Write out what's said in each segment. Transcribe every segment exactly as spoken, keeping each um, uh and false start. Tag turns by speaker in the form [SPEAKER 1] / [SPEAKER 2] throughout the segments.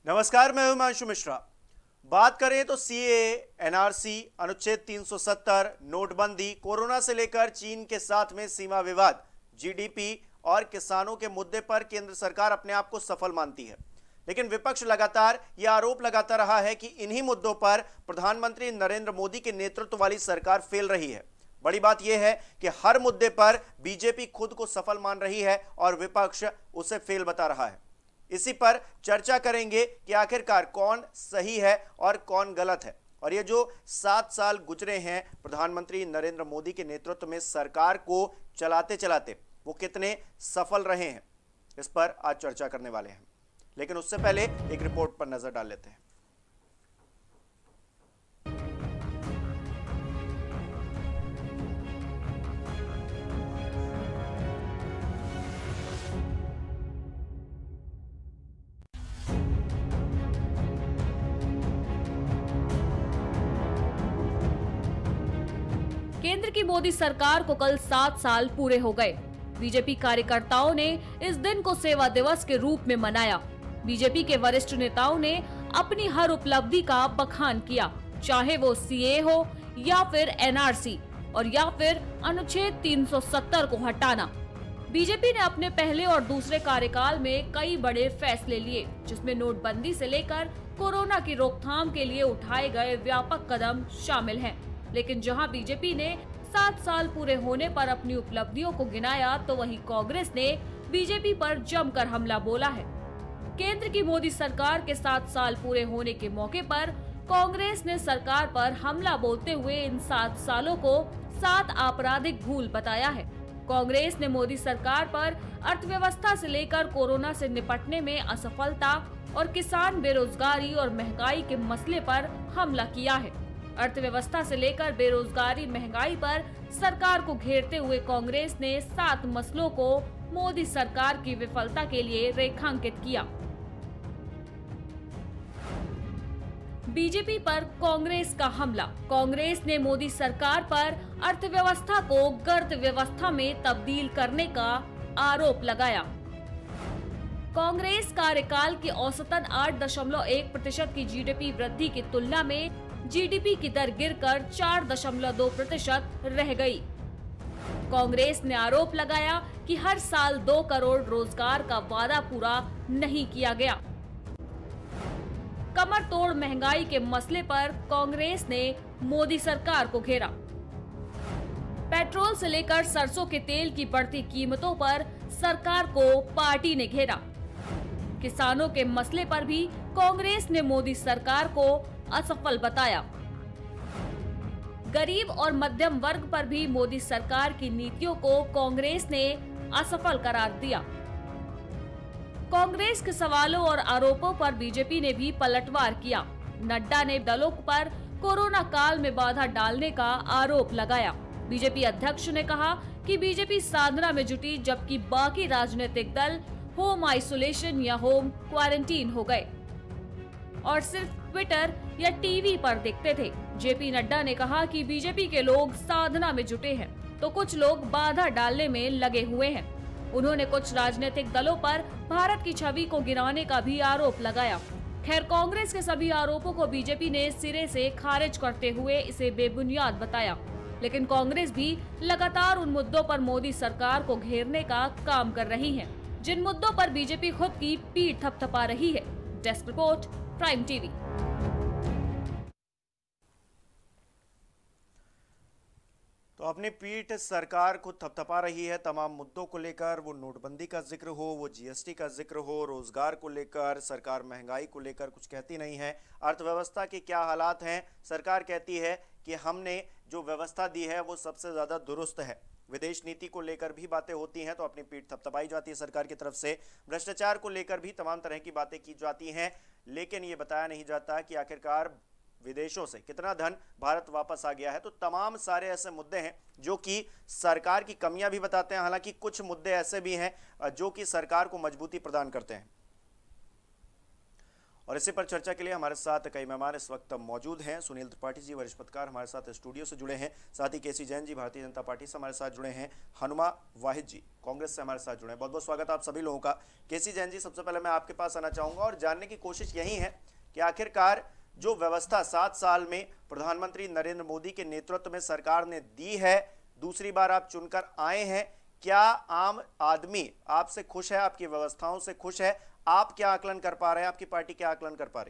[SPEAKER 1] नमस्कार, मैं हिमांशु मिश्रा। बात करें तो सीए, एनआरसी, अनुच्छेद तीन सौ सत्तर, नोटबंदी, कोरोना से लेकर चीन के साथ में सीमा विवाद, जीडीपी और किसानों के मुद्दे पर केंद्र सरकार अपने आप को सफल मानती है। लेकिन विपक्ष लगातार यह आरोप लगाता रहा है कि इन्हीं मुद्दों पर प्रधानमंत्री नरेंद्र मोदी के नेतृत्व वाली सरकार फेल रही है। बड़ी बात यह है कि हर मुद्दे पर बीजेपी खुद को सफल मान रही है और विपक्ष उसे फेल बता रहा है। इसी पर चर्चा करेंगे कि आखिरकार कौन सही है और कौन गलत है, और ये जो सात साल गुजरे हैं प्रधानमंत्री नरेंद्र मोदी के नेतृत्व में सरकार को चलाते चलाते, वो कितने सफल रहे हैं, इस पर आज चर्चा करने वाले हैं। लेकिन उससे पहले एक रिपोर्ट पर नजर डाल लेते हैं।
[SPEAKER 2] केंद्र की मोदी सरकार को कल सात साल पूरे हो गए। बीजेपी कार्यकर्ताओं ने इस दिन को सेवा दिवस के रूप में मनाया। बीजेपी के वरिष्ठ नेताओं ने अपनी हर उपलब्धि का बखान किया, चाहे वो सीए हो या फिर एनआरसी और या फिर अनुच्छेद तीन सौ सत्तर को हटाना। बीजेपी ने अपने पहले और दूसरे कार्यकाल में कई बड़े फैसले लिए, जिसमें नोटबंदी से लेकर कोरोना की रोकथाम के लिए उठाए गए व्यापक कदम शामिल हैं। लेकिन जहां बीजेपी ने सात साल पूरे होने पर अपनी उपलब्धियों को गिनाया, तो वहीं कांग्रेस ने बीजेपी पर जमकर हमला बोला है। केंद्र की मोदी सरकार के सात साल पूरे होने के मौके पर कांग्रेस ने सरकार पर हमला बोलते हुए इन सात सालों को सात आपराधिक भूल बताया है। कांग्रेस ने मोदी सरकार पर अर्थव्यवस्था से लेकर कोरोना से निपटने में असफलता और किसान बेरोजगारी और महंगाई के मसले पर हमला किया है। अर्थव्यवस्था से लेकर बेरोजगारी, महंगाई पर सरकार को घेरते हुए कांग्रेस ने सात मसलों को मोदी सरकार की विफलता के लिए रेखांकित किया। बीजेपी पर कांग्रेस का हमला। कांग्रेस ने मोदी सरकार पर अर्थव्यवस्था को गर्त व्यवस्था में तब्दील करने का आरोप लगाया। कांग्रेस कार्यकाल के औसतन आठ दशमलव एक प्रतिशत की जीडीपी वृद्धि की तुलना में जीडीपी की दर गिरकर चार दशमलव दो प्रतिशत रह गई। कांग्रेस ने आरोप लगाया कि हर साल दो करोड़ रोजगार का वादा पूरा नहीं किया गया। कमर तोड़ महंगाई के मसले पर कांग्रेस ने मोदी सरकार को घेरा। पेट्रोल से लेकर सरसों के तेल की बढ़ती कीमतों पर सरकार को पार्टी ने घेरा। किसानों के मसले पर भी कांग्रेस ने मोदी सरकार को असफल बताया। गरीब और मध्यम वर्ग पर भी मोदी सरकार की नीतियों को कांग्रेस ने असफल करार दिया। कांग्रेस के सवालों और आरोपों पर बीजेपी ने भी पलटवार किया। नड्डा ने दलों पर कोरोना काल में बाधा डालने का आरोप लगाया। बीजेपी अध्यक्ष ने कहा कि बीजेपी साधना में जुटी, जबकि बाकी राजनीतिक दल होम आइसोलेशन या होम क्वारंटीन हो गए और सिर्फ ट्विटर या टीवी पर दिखते थे। जेपी नड्डा ने कहा कि बीजेपी के लोग साधना में जुटे हैं तो कुछ लोग बाधा डालने में लगे हुए हैं। उन्होंने कुछ राजनीतिक दलों पर भारत की छवि को गिराने का भी आरोप लगाया। खैर, कांग्रेस के सभी आरोपों को बीजेपी ने सिरे से खारिज करते हुए इसे बेबुनियाद बताया। लेकिन कांग्रेस भी लगातार उन मुद्दों पर मोदी सरकार को घेरने का काम कर रही है जिन मुद्दों पर बीजेपी खुद की पीठ थपथपा रही है। Desk report, prime TV.
[SPEAKER 1] तो अपनी पीठ सरकार को थपथपा रही है तमाम मुद्दों को लेकर, वो नोटबंदी का जिक्र हो, वो जीएसटी का जिक्र हो, रोजगार को लेकर सरकार महंगाई को लेकर कुछ कहती नहीं है। अर्थव्यवस्था के क्या हालात हैं, सरकार कहती है कि हमने जो व्यवस्था दी है वो सबसे ज्यादा दुरुस्त है। विदेश नीति को लेकर भी बातें होती हैं तो अपनी पीठ थपथपाई जाती है सरकार की तरफ से। भ्रष्टाचार को लेकर भी तमाम तरह की बातें की जाती हैं, लेकिन ये बताया नहीं जाता कि आखिरकार विदेशों से कितना धन भारत वापस आ गया है। तो तमाम सारे ऐसे मुद्दे हैं जो कि सरकार की कमियां भी बताते हैं। हालांकि कुछ मुद्दे ऐसे भी हैं जो कि सरकार को मजबूती प्रदान करते हैं। और इसी पर चर्चा के लिए हमारे साथ कई मेहमान इस वक्त मौजूद हैं। सुनील त्रिपाठी जी वरिष्ठ पत्रकार हमारे साथ स्टूडियो से जुड़े हैं, साथ ही केसी जैन जी भारतीय जनता पार्टी से हमारे साथ जुड़े हैं, हनुमा वाहिद जी कांग्रेस से हमारे साथ जुड़े हैं। बहुत बहुत स्वागत आप सभी लोगों का। केसी जैन जी, सबसे पहले मैं आपके पास आना चाहूँगा और जानने की कोशिश यही है कि आखिरकार जो व्यवस्था सात साल में प्रधानमंत्री नरेंद्र मोदी के नेतृत्व में सरकार ने दी है, दूसरी बार आप चुनकर आए हैं, क्या आम आदमी आपसे खुश है, आपकी व्यवस्थाओं से खुश है? आप क्या आकलन कर पा रहे हैं, आपकी पार्टी क्या आकलन कर पा रही?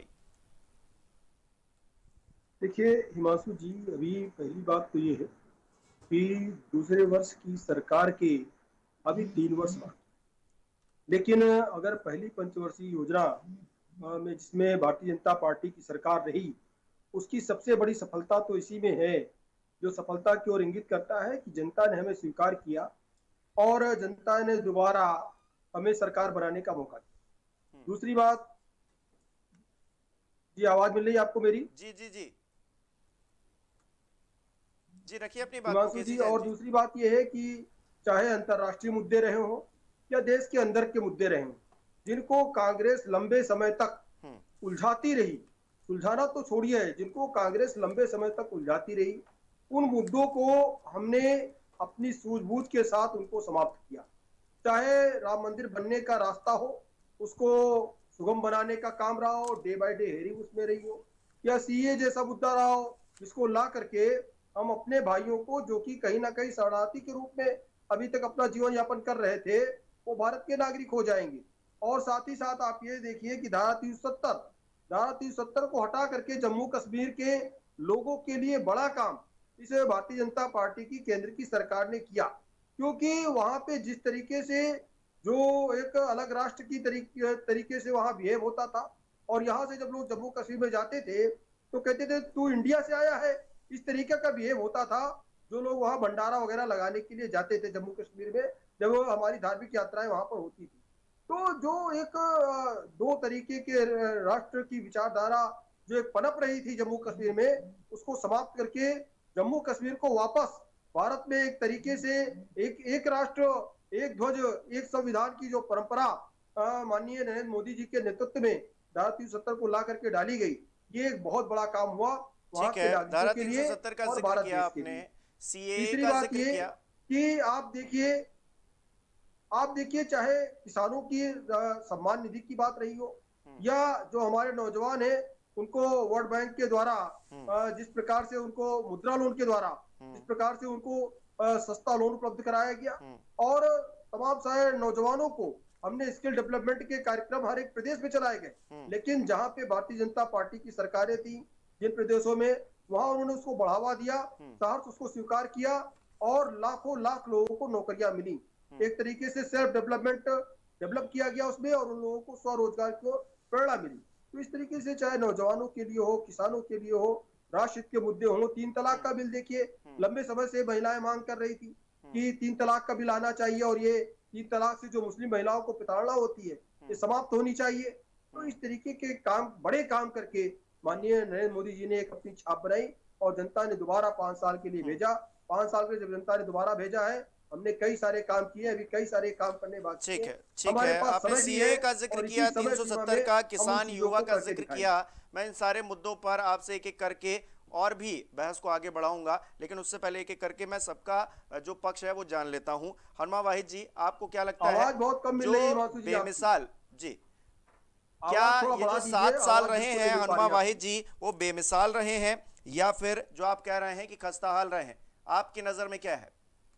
[SPEAKER 3] देखिए हिमांशु जी, अभी पहली बात तो ये है कि दूसरे वर्ष की सरकार के अभी तीन वर्ष बाकी, लेकिन अगर पहली पंचवर्षीय योजना में जिसमें भारतीय जनता पार्टी की सरकार रही, उसकी सबसे बड़ी सफलता तो इसी में है, जो सफलता की ओर इंगित करता है कि जनता ने हमें स्वीकार किया और जनता ने दोबारा हमें सरकार बनाने का मौका दिया। दूसरी बात जी, आवाज मिल रही है आपको मेरी?
[SPEAKER 1] जी जी जी जी रखिए अपनी बात को
[SPEAKER 3] जी। और दूसरी बात यह है कि चाहे अंतर्राष्ट्रीय मुद्दे रहे हो या देश के अंदर के मुद्दे रहे हो, जिनको कांग्रेस लंबे समय तक उलझाती रही, सुलझाना तो छोड़िए, जिनको कांग्रेस लंबे समय तक उलझाती रही, उन मुद्दों को हमने अपनी सूझबूझ के साथ उनको समाप्त किया। चाहे राम मंदिर बनने का रास्ता हो, उसको सुगम बनाने का काम रहा हो, डे बाय डे हेयरिंग उसमें रही हो, या सीए जैसा मुद्दा रहा हो, जिसको ला करके हम अपने भाइयों को, जो कि कहीं ना कहीं शरणार्थी के रूप में अभी तक अपना जीवन यापन कर रहे थे, वो भारत के नागरिक हो जाएंगे। और साथ ही साथ आप ये देखिए कि धारा तीन सौ सत्तर धारा तीन सौ सत्तर को हटा करके जम्मू कश्मीर के लोगों के लिए बड़ा काम इस भारतीय जनता पार्टी की केंद्र की सरकार ने किया, क्योंकि वहां पे जिस तरीके से जो एक अलग राष्ट्र की तरीके तरीके से वहां बिहेव होता था, और यहाँ से जब लोग जम्मू कश्मीर में जाते थे तो कहते थे तू इंडिया से आया है, इस तरीके का बिहेव होता था। जो लोग वहां भंडारा वगैरह लगाने के लिए जाते थे जम्मू कश्मीर में, जब हमारी धार्मिक यात्राएं वहां पर होती थी, तो जो एक दो तरीके के राष्ट्र की विचारधारा जो एक पनप रही थी जम्मू कश्मीर में, उसको समाप्त करके जम्मू कश्मीर को वापस भारत में एक तरीके से एक एक राष्ट्र एक ध्वज एक संविधान की जो परंपरा माननीय नरेंद्र मोदी जी के नेतृत्व में धारा तीन सौ सत्तर को ला करके डाली गई, ये एक बहुत बड़ा काम हुआ वहां के नागरिकों के लिए और भारत देश के लिए। तीसरी बात ये कि आप देखिए आप देखिए चाहे किसानों की सम्मान निधि की बात रही हो, या जो हमारे नौजवान है उनको वर्ल्ड बैंक के द्वारा जिस प्रकार से उनको मुद्रा लोन के द्वारा जिस प्रकार से उनको सस्ता लोन उपलब्ध कराया गया, और तमाम सारे नौजवानों को हमने स्किल डेवलपमेंट के कार्यक्रम हर एक प्रदेश में चलाए गए। लेकिन जहां पे भारतीय जनता पार्टी की सरकारें थी, जिन प्रदेशों में, वहां उन्होंने उसको बढ़ावा दिया, सार्थ उसको स्वीकार किया और लाखों लाख लोगों को नौकरियां मिली। एक तरीके से सेल्फ डेवलपमेंट डेवलप किया गया उसमें, और उन लोगों को स्वरोजगार को प्रेरणा मिली। तो इस तरीके से चाहे नौजवानों के लिए हो, किसानों के लिए हो, राष्ट्र हित के मुद्दे हो, तीन तलाक का बिल देखिए, लंबे समय से महिलाएं मांग कर रही थी कि तीन तलाक का बिल आना चाहिए, और ये तीन तलाक से जो मुस्लिम महिलाओं को प्रताड़ना होती है ये समाप्त होनी चाहिए। तो इस तरीके के काम, बड़े काम करके माननीय नरेंद्र मोदी जी ने एक अपनी छाप बनाई, और जनता ने दोबारा पांच साल के लिए भेजा। पांच साल के जब जनता ने दोबारा भेजा है, हमने कई सारे काम किए, अभी कई सारे काम करने बाकी
[SPEAKER 1] हैं। ठीक है, ठीक है। आपने सीए का जिक्र किया, तीन सौ सत्तर का, किसान युवा का जिक्र किया। मैं इन सारे मुद्दों पर आपसे एक एक करके और भी बहस को आगे बढ़ाऊंगा, लेकिन उससे पहले एक एक करके मैं सबका जो पक्ष है वो जान लेता हूं। हनुमा वाहिद जी, आपको क्या लगता है
[SPEAKER 3] बहुत कम मिल रही है जी,
[SPEAKER 1] बेमिसाल जी, क्या ये जो सात साल रहे हैं हनुमा वाहिद जी, वो बेमिसाल रहे हैं, या फिर जो आप कह रहे हैं कि खस्ताहाल रहे हैं? आपकी नजर में क्या है?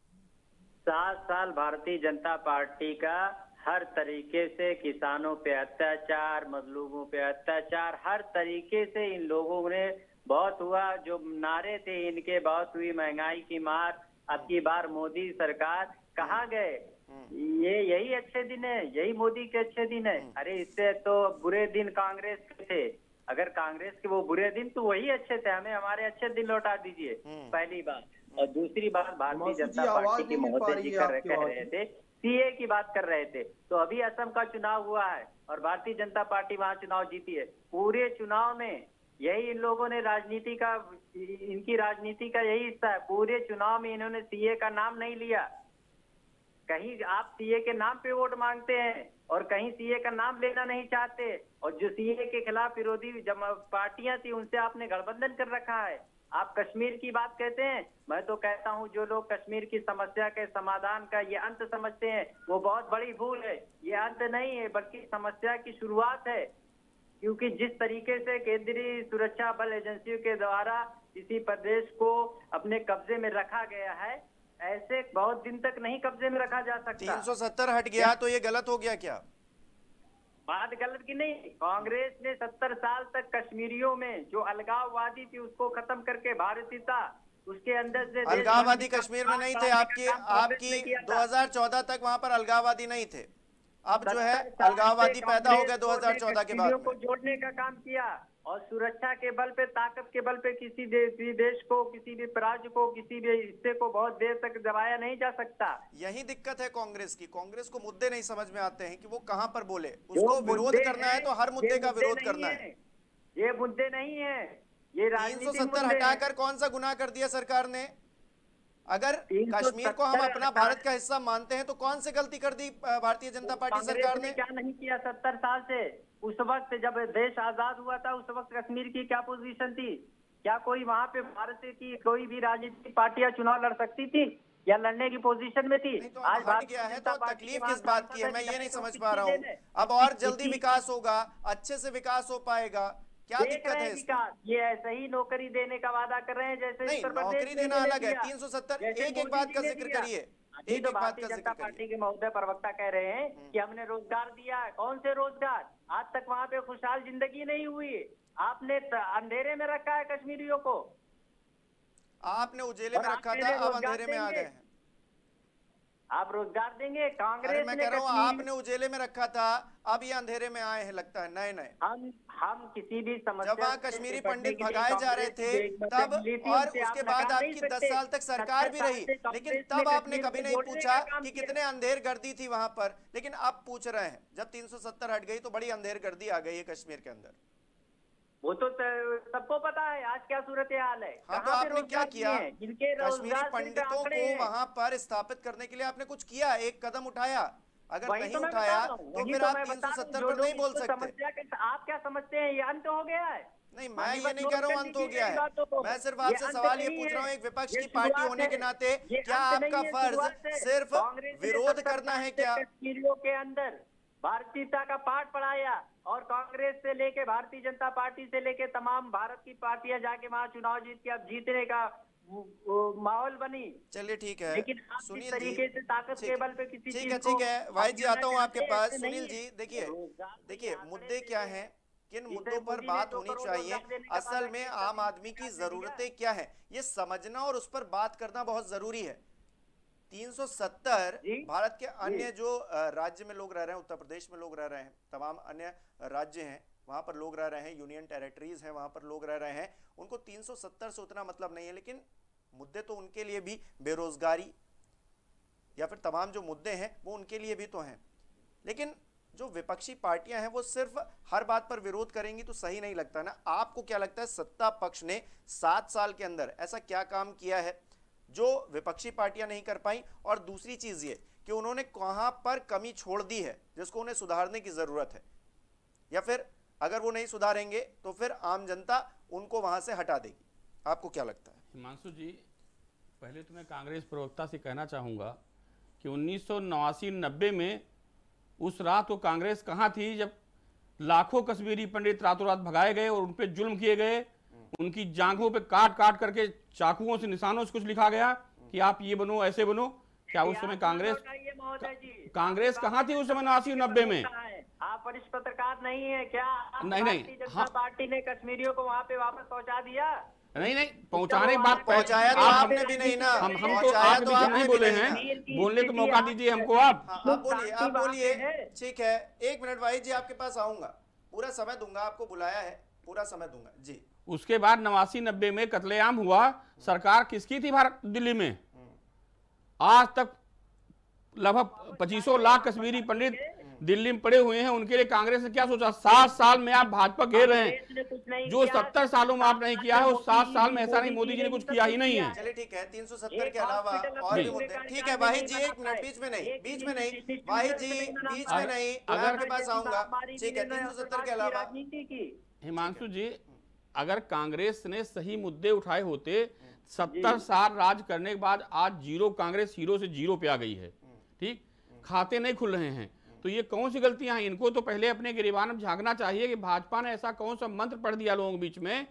[SPEAKER 4] सात साल भारतीय जनता पार्टी का हर तरीके से किसानों पे अत्याचार, मजलूमों पे अत्याचार, हर तरीके से इन लोगों ने बहुत हुआ। जो नारे थे इनके, बहुत हुई महंगाई की मार, अब की बार मोदी सरकार, कहाँ गए? ये यही अच्छे दिन है, यही मोदी के अच्छे दिन है? अरे इससे तो बुरे दिन कांग्रेस के थे। अगर कांग्रेस के वो बुरे दिन तो वही अच्छे थे, हमें हमारे अच्छे दिन लौटा दीजिए, पहली बात। और दूसरी बात, भारतीय जनता पार्टी के महोदय जी कर कह रहे थे, सीए की बात कर रहे थे, तो अभी असम का चुनाव हुआ है और भारतीय जनता पार्टी वहां चुनाव जीती है। पूरे चुनाव में यही इन लोगों ने राजनीति का, इनकी राजनीति का यही हिस्सा है। पूरे चुनाव में इन्होंने सीए का नाम नहीं लिया। कहीं आप सीए के नाम पे वोट मांगते हैं, और कहीं सीए का नाम लेना नहीं चाहते, और जो सीए के खिलाफ विरोधी पार्टियां थी उनसे आपने गठबंधन कर रखा है। आप कश्मीर की बात कहते हैं, मैं तो कहता हूं जो लोग कश्मीर की समस्या के समाधान का ये अंत समझते हैं वो बहुत बड़ी भूल है। ये अंत नहीं है बल्कि समस्या की शुरुआत है, क्योंकि जिस तरीके से केंद्रीय सुरक्षा बल एजेंसियों के द्वारा किसी प्रदेश को अपने कब्जे में रखा गया है, ऐसे बहुत दिन तक नहीं कब्जे में रखा जा सकता।
[SPEAKER 1] तीन सौ सत्तर हट गया तो ये गलत हो गया क्या?
[SPEAKER 4] बात गलत की नहीं, कांग्रेस ने सत्तर साल तक कश्मीरियों में जो अलगाववादी थी उसको खत्म करके भारतीयता उसके अंदर से,
[SPEAKER 1] अलगाववादी कश्मीर में नहीं थे। आपकी आपकी दो हज़ार चौदह तक वहां पर अलगाववादी नहीं थे, अब जो है अलगाववादी पैदा हो गए दो हज़ार चौदह के बाद
[SPEAKER 4] को जोड़ने का काम किया, और सुरक्षा के बल पे, ताकत के बल पे किसी भी देश को, किसी भी राज्य को, किसी भी हिस्से को बहुत देर तक दबाया नहीं जा सकता।
[SPEAKER 1] यही दिक्कत है कांग्रेस की। कांग्रेस को मुद्दे नहीं समझ में आते हैं कि वो कहां पर बोले। उसको विरोध करना है तो हर मुद्दे का विरोध करना है।
[SPEAKER 4] ये मुद्दे नहीं है, ये
[SPEAKER 1] तीन सौ सत्तर हटाकर कौन सा गुनाह कर दिया सरकार ने? अगर कश्मीर को हम अपना भारत का हिस्सा मानते हैं तो कौन सी गलती कर दी भारतीय जनता पार्टी सरकार ने?
[SPEAKER 4] क्या नहीं किया सत्तर साल से? उस वक्त जब देश आजाद हुआ था उस वक्त कश्मीर की क्या पोजीशन थी? क्या कोई वहाँ पे भारत की कोई भी राजनीतिक पार्टियां चुनाव लड़ सकती थी या लड़ने की पोजीशन में थी?
[SPEAKER 1] तो आज हट गया है तो तकलीफ किस बात की है, मैं ये नहीं समझ पा रहा हूँ। अब और जल्दी विकास होगा, अच्छे से विकास हो पाएगा, क्या दिक्कत है
[SPEAKER 4] विकास? ये ऐसे ही नौकरी देने का वादा कर रहे हैं जैसे
[SPEAKER 1] नहीं, नौकरी देना अलग है। तीन सौ सत्तर एक एक बात का जिक्र करिए।
[SPEAKER 4] एक तो भारतीय जनता पार्टी के महोदय प्रवक्ता कह रहे हैं कि हमने रोजगार दिया है। कौन से रोजगार? आज तक वहाँ पे खुशहाल जिंदगी नहीं हुई। आपने अंधेरे में रखा है कश्मीरियों को।
[SPEAKER 1] आपने उजेले में रखा था, अब अंधेरे में आ गए हैं।
[SPEAKER 4] आप रोजगार देंगे? कांग्रेस
[SPEAKER 1] मैं कह रहा हूँ आपने उजेले में रखा था, अब ये अंधेरे में आए हैं लगता है नए नए।
[SPEAKER 4] हम हम किसी भी समस्या
[SPEAKER 1] जब वहाँ कश्मीरी पंडित भगाए जा रहे थे तब, और उसके बाद आपकी दस साल तक सरकार भी रही, लेकिन तब आपने कभी नहीं पूछा कि कितने अंधेर गर्दी थी वहां पर। लेकिन अब पूछ रहे हैं, जब तीन सौ सत्तर हट गई तो बड़ी अंधेर गर्दी आ गई है कश्मीर के अंदर।
[SPEAKER 4] वो तो सबको पता है आज क्या सूरत हाल है।
[SPEAKER 1] हाँ, तो आपने क्या किया? कश्मीरी पंडितों को वहां पर स्थापित करने के लिए आपने कुछ किया, एक कदम उठाया? अगर नहीं
[SPEAKER 4] तो
[SPEAKER 1] उठाया तो फिर आप तीन सौ सत्तर पर नहीं बोल सकते।
[SPEAKER 4] आप क्या समझते हैं ये अंत हो गया है?
[SPEAKER 1] नहीं, मैं ये नहीं कह रहा हूँ अंत हो गया है, मैं सिर्फ आपसे सवाल ये पूछ रहा हूँ, एक विपक्ष की पार्टी होने के नाते क्या आपका फर्ज सिर्फ विरोध करना है क्या?
[SPEAKER 4] कश्मीरियों के अंदर भारतीयता का पाठ पढ़ाया, और कांग्रेस से लेके भारतीय जनता पार्टी से लेके तमाम भारत की पार्टियां जाके वहां चुनाव जीत के अब जीतने का माहौल बनी।
[SPEAKER 1] चलिए ठीक है,
[SPEAKER 4] लेकिन
[SPEAKER 1] सुनील
[SPEAKER 4] तरीके से ताकत के बल पे किसी
[SPEAKER 1] ठीक है ठीक है भाई जी, आता हूँ आपके पास। सुनील जी देखिए देखिए मुद्दे क्या हैं, किन मुद्दों पर बात होनी चाहिए, असल में आम आदमी की जरूरतें क्या है, ये समझना और उस पर बात करना बहुत जरूरी है। तीन सौ सत्तर भारत के अन्य जो राज्य में लोग रह रहे हैं, उत्तर प्रदेश में लोग रह रहे हैं, तमाम अन्य राज्य हैं वहां पर लोग रह रहे हैं, यूनियन टेरिटरीज हैं वहां पर लोग रह रहे हैं, उनको तीन सौ सत्तर से उतना मतलब नहीं है। लेकिन मुद्दे तो उनके लिए भी, बेरोजगारी या फिर तमाम जो मुद्दे हैं वो उनके लिए भी तो हैं। लेकिन जो विपक्षी पार्टियां हैं वो सिर्फ हर बात पर विरोध करेंगी तो सही नहीं लगता ना। आपको क्या लगता है सत्ता पक्ष ने सात साल के अंदर ऐसा क्या काम किया है जो विपक्षी पार्टियां नहीं कर पाई? और दूसरी चीज ये कि उन्होंने कहां पर कमी छोड़ दी है जिसको उन्हें सुधारने की जरूरत है, या फिर अगर वो नहीं सुधारेंगे तो फिर आम जनता उनको वहां से हटा देगी। आपको क्या लगता है?
[SPEAKER 5] हिमांशु जी, पहले तो मैं कांग्रेस प्रवक्ता से कहना चाहूंगा कि उन्नीस सौ नवासी नब्बे में उस रात वो कांग्रेस कहां थी जब लाखों कश्मीरी पंडित रातों रात भगाए गए और उन पर जुल्म किए गए, उनकी जांघों पे काट काट करके चाकुओं से, निशानों से कुछ लिखा गया कि आप ये बनो, ऐसे बनो। क्या उस समय कांग्रेस कांग्रेस कहाँ थी उस समय नवासी नब्बे में?
[SPEAKER 4] आप वरिष्ठ पत्रकार नहीं है क्या?
[SPEAKER 5] नहीं नहीं,
[SPEAKER 4] हाँ, पार्टी ने कश्मीरियों को वहाँ पे वापस पहुँचा दिया?
[SPEAKER 5] नहीं नहीं, पहुँचाने की बात
[SPEAKER 1] पहुँचाया तो आपने भी नहीं ना।
[SPEAKER 5] हम हम तो आप तो नहीं बोले हैं, बोलने का मौका दीजिए हमको। आप
[SPEAKER 1] आप बोलिए आप बोलिए ठीक है, एक मिनट भाई जी आपके पास आऊंगा, पूरा समय दूंगा, आपको बुलाया है, पूरा समय दूंगा जी।
[SPEAKER 5] उसके बाद नवासी नब्बे में कत्लेआम हुआ, सरकार किसकी थी भारत दिल्ली में? आज तक लगभग पच्चीसों लाख कश्मीरी पंडित दिल्ली में पड़े हुए हैं, उनके लिए कांग्रेस ने क्या सोचा? सात साल में आप भाजपा घेर रहे हैं, जो सत्तर सालों में आप नहीं किया है, उस सात साल में ऐसा नहीं मोदी जी ने कुछ किया ही नहीं है।
[SPEAKER 1] चलिए ठीक है, तीन सौ सत्तर के अलावा और भी मुद्दे। ठीक है वाहिद जी, एक मिनट, बीच में नहीं, बीच में नहीं वाहिद जी, बीच में नहीं, मैं आपके पास आऊंगा। ठीक है, तीन सौ सत्तर के अलावा
[SPEAKER 5] हिमांशु जी, अगर कांग्रेस ने सही मुद्दे उठाए होते, सत्तर साल राज करने के बाद आज जीरो, कांग्रेस हीरो से जीरो पे आ गई है, ठीक, खाते नहीं खुल रहे हैं, तो ये कौन सी गलतियां हैं? इनको तो पहले अपने गिरबान में झांकना चाहिए कि भाजपा ने ऐसा कौन सा मंत्र पढ़ दिया लोगों के बीच में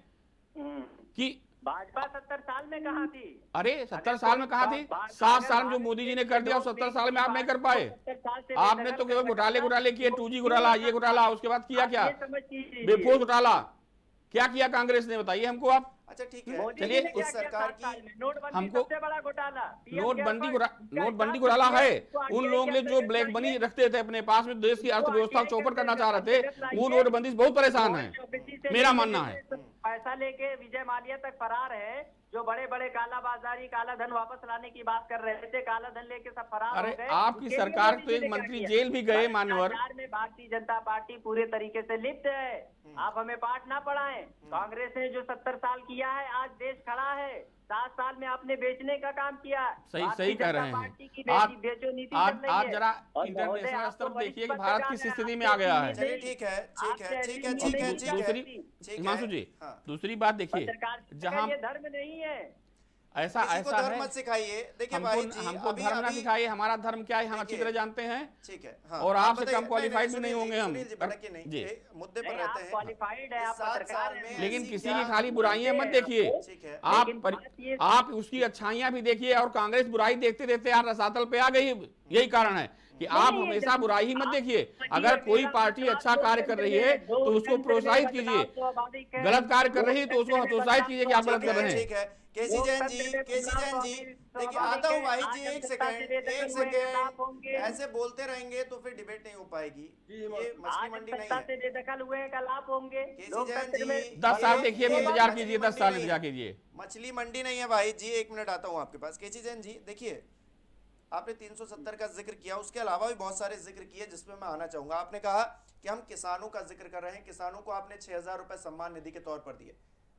[SPEAKER 5] कि
[SPEAKER 4] भाजपा सत्तर साल में कहाँ थी?
[SPEAKER 5] अरे सत्तर साल में कहाँ थी? सात साल में जो मोदी जी ने कर दिया, सत्तर साल में आप नहीं कर पाए। आपने तो केवल घोटाले घोटाले किए, टू जी घोटाला, ये घोटाला, उसके बाद किया क्या? बेफोर्स घोटाला क्या किया कांग्रेस ने, बताइए हमको आप।
[SPEAKER 1] अच्छा ठीक है,
[SPEAKER 5] चलिए
[SPEAKER 1] उस सरकार की
[SPEAKER 4] हमको सबसे बड़ा घोटाला
[SPEAKER 5] नोटबंदी नोटबंदी घोटाला है। उन लोगों ने जो ब्लैक मनी रखते थे अपने पास में, देश की अर्थव्यवस्था को चौपट करना चाह रहे थे, वो नोटबंदी से बहुत परेशान है, मेरा मानना है।
[SPEAKER 4] पैसा लेके विजय माल्या तक फरार है, जो बड़े बड़े काला बाजारी, काला धन वापस लाने की बात कर रहे थे, काला धन लेके सब फरार हो गए।
[SPEAKER 5] अरे आपकी सरकार तो एक मंत्री जेल भी गए मान्यवर।
[SPEAKER 4] में भारतीय जनता पार्टी पूरे तरीके से लिप्त है, आप हमें पाठ ना पढ़ाएं। कांग्रेस ने जो सत्तर साल किया है, आज देश खड़ा है। सात साल में आपने बेचने का काम किया।
[SPEAKER 5] सही सही कह रहे हैं आप। आज आज जरा इंटरनेशनल स्तर पर देखिए कि भारत किस स्थिति में आ गया है।
[SPEAKER 1] चलिए ठीक है, ठीक है, ठीक है, ठीक है, ठीक है।
[SPEAKER 5] दूसरी हिमांशु जी, दूसरी बात देखिए, जहाँ
[SPEAKER 4] धर्म नहीं है,
[SPEAKER 5] ऐसा ऐसा है,
[SPEAKER 1] मत सिखाइए। देखिए
[SPEAKER 5] हमको,
[SPEAKER 1] भाई जी,
[SPEAKER 5] हमको
[SPEAKER 1] अभी,
[SPEAKER 5] धर्म ना
[SPEAKER 1] अभी,
[SPEAKER 5] सिखाइए, हमारा धर्म क्या है हम अच्छी तरह जानते हैं।
[SPEAKER 1] ठीक है, हाँ,
[SPEAKER 5] और
[SPEAKER 1] आप
[SPEAKER 5] आपसे कम क्वालिफाइड भी नहीं होंगे हम
[SPEAKER 1] जी, मुद्दे पर रहते हैं।
[SPEAKER 4] क्वालिफाइड है,
[SPEAKER 1] सात साल में
[SPEAKER 5] लेकिन
[SPEAKER 1] ऐसी
[SPEAKER 5] किसी
[SPEAKER 1] क्या-
[SPEAKER 5] की खाली बुराइयां मत देखिए,
[SPEAKER 1] ठीक है,
[SPEAKER 5] आप पर, आप उसकी अच्छाइयां भी देखिए। और कांग्रेस बुराई देखते देखते यार रसातल पे आ गई, यही कारण है कि आप हमेशा बुराई ही मत देखिए। अगर कोई पार्टी अच्छा कार्य कर रही है तो उसको प्रोत्साहित कीजिए, गलत कार्य कर रही है तो उसको प्रोत्साहित कीजिए कि आप गलत कर रहे हैं।
[SPEAKER 1] ठीक है, केसी जैन जी, केसी जैन जी, देखिए आता हूँ भाई जी, एक सेकंड, एक सेकंड, ऐसे बोलते रहेंगे तो फिर डिबेट नहीं हो पाएगी। ये मछली मंडी नहीं है।
[SPEAKER 4] बेदखल हुए कल आप होंगे।
[SPEAKER 1] केसी जैन जी,
[SPEAKER 5] दस साल देखिए, इंतजार कीजिए, दस साल इंतजार कीजिए।
[SPEAKER 1] मछली मंडी नहीं है भाई जी, एक मिनट आता हूँ आपके पास। केसी जैन जी, देखिए आपने तीन सौ सत्तर का जिक्र किया, उसके अलावा भी बहुत सारे जिक्र किए जिसमें मैं आना चाहूंगा। आपने कहा कि हम किसानों का जिक्र कर रहे हैं, किसानों को आपने छह हजार रुपए सम्मान निधि के तौर पर दिए।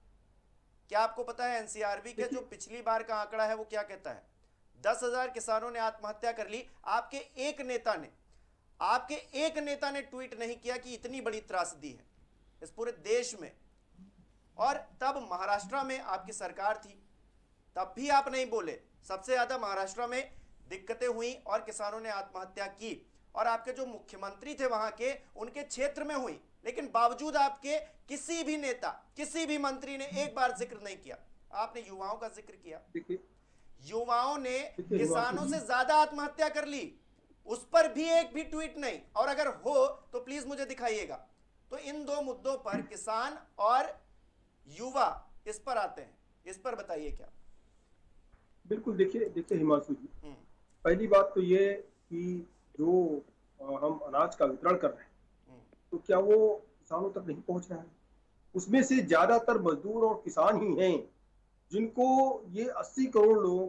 [SPEAKER 1] क्या आपको पता है एनसीआरबी के जो पिछली बार का आंकड़ा है वो क्या कहता है? दस हजार किसानों ने आत्महत्या कर ली। आपके एक नेता ने आपके एक नेता ने ट्वीट नहीं किया कि इतनी बड़ी त्रासदी है इस पूरे देश में। और तब महाराष्ट्र में आपकी सरकार थी, तब भी आप नहीं बोले। सबसे ज्यादा महाराष्ट्र में दिक्कतें हुई और किसानों ने आत्महत्या की, और आपके जो मुख्यमंत्री थे वहां के, उनके क्षेत्र में हुई, लेकिन बावजूद आपके किसी भी नेता, किसी भी मंत्री ने एक बार जिक्र नहीं किया। आपने युवाओं का जिक्र किया, युवाओं ने किसानों से ज्यादा आत्महत्या कर ली, उस पर भी एक भी ट्वीट नहीं। और अगर हो तो प्लीज मुझे दिखाइएगा। तो इन दो मुद्दों पर, किसान और युवा, इस पर आते हैं, इस पर बताइए क्या।
[SPEAKER 3] बिल्कुल, देखिए देखिए हिमांशु जी, पहली बात तो ये कि जो हम अनाज का वितरण कर रहे हैं तो क्या वो किसानों तक नहीं पहुंच रहा है? उसमें से ज्यादातर मजदूर और किसान ही हैं जिनको ये अस्सी करोड़ लोगों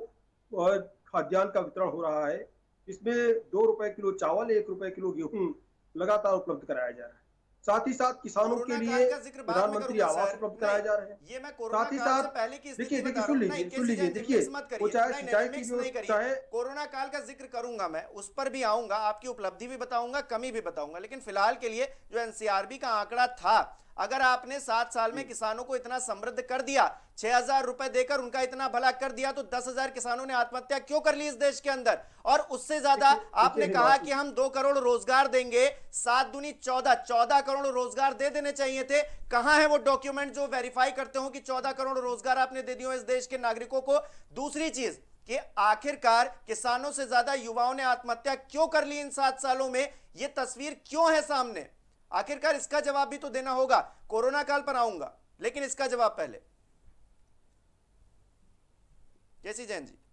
[SPEAKER 3] को खाद्यान्न का वितरण हो रहा है। इसमें दो रुपए किलो चावल, एक रुपए किलो गेहूं लगातार उपलब्ध कराया जा रहा है। साथ ही साथ किसानों के लिए प्रधानमंत्री आवास उपलब्ध कराए जा रहे हैं।
[SPEAKER 1] ये मैं
[SPEAKER 3] साथ ही साथ देखिए देखिए सुन लीजिए सुन लीजिए देखिए वो चाहे सिंचाई की चाहे
[SPEAKER 1] कोरोना काल का जिक्र करूंगा, मैं उस पर भी आऊंगा, आपकी उपलब्धि भी बताऊंगा, कमी भी बताऊंगा। लेकिन फिलहाल के लिए जो एनसीआरबी का आंकड़ा था, अगर आपने सात साल में किसानों को इतना समृद्ध कर दिया, छह हजार रुपए देकर उनका इतना भला कर दिया, तो दस हजार किसानों ने आत्महत्या क्यों कर ली इस देश के अंदर? और उससे ज्यादा आपने कहा कि हम दो करोड़ रोजगार देंगे, सात दूनी चौदह, चौदह करोड़ रोजगार दे देने चाहिए थे। कहां है वो डॉक्यूमेंट जो वेरीफाई करते हो कि चौदह करोड़ रोजगार आपने दे दिए इस देश के नागरिकों को? दूसरी चीज कि आखिरकार किसानों से ज्यादा युवाओं ने आत्महत्या क्यों कर ली इन सात सालों में? ये तस्वीर क्यों है सामने? आखिरकार इसका जवाब भी तो देना होगा। कोरोना काल पर आऊंगा, लेकिन इसका जवाब पहले। केसी जैन जी,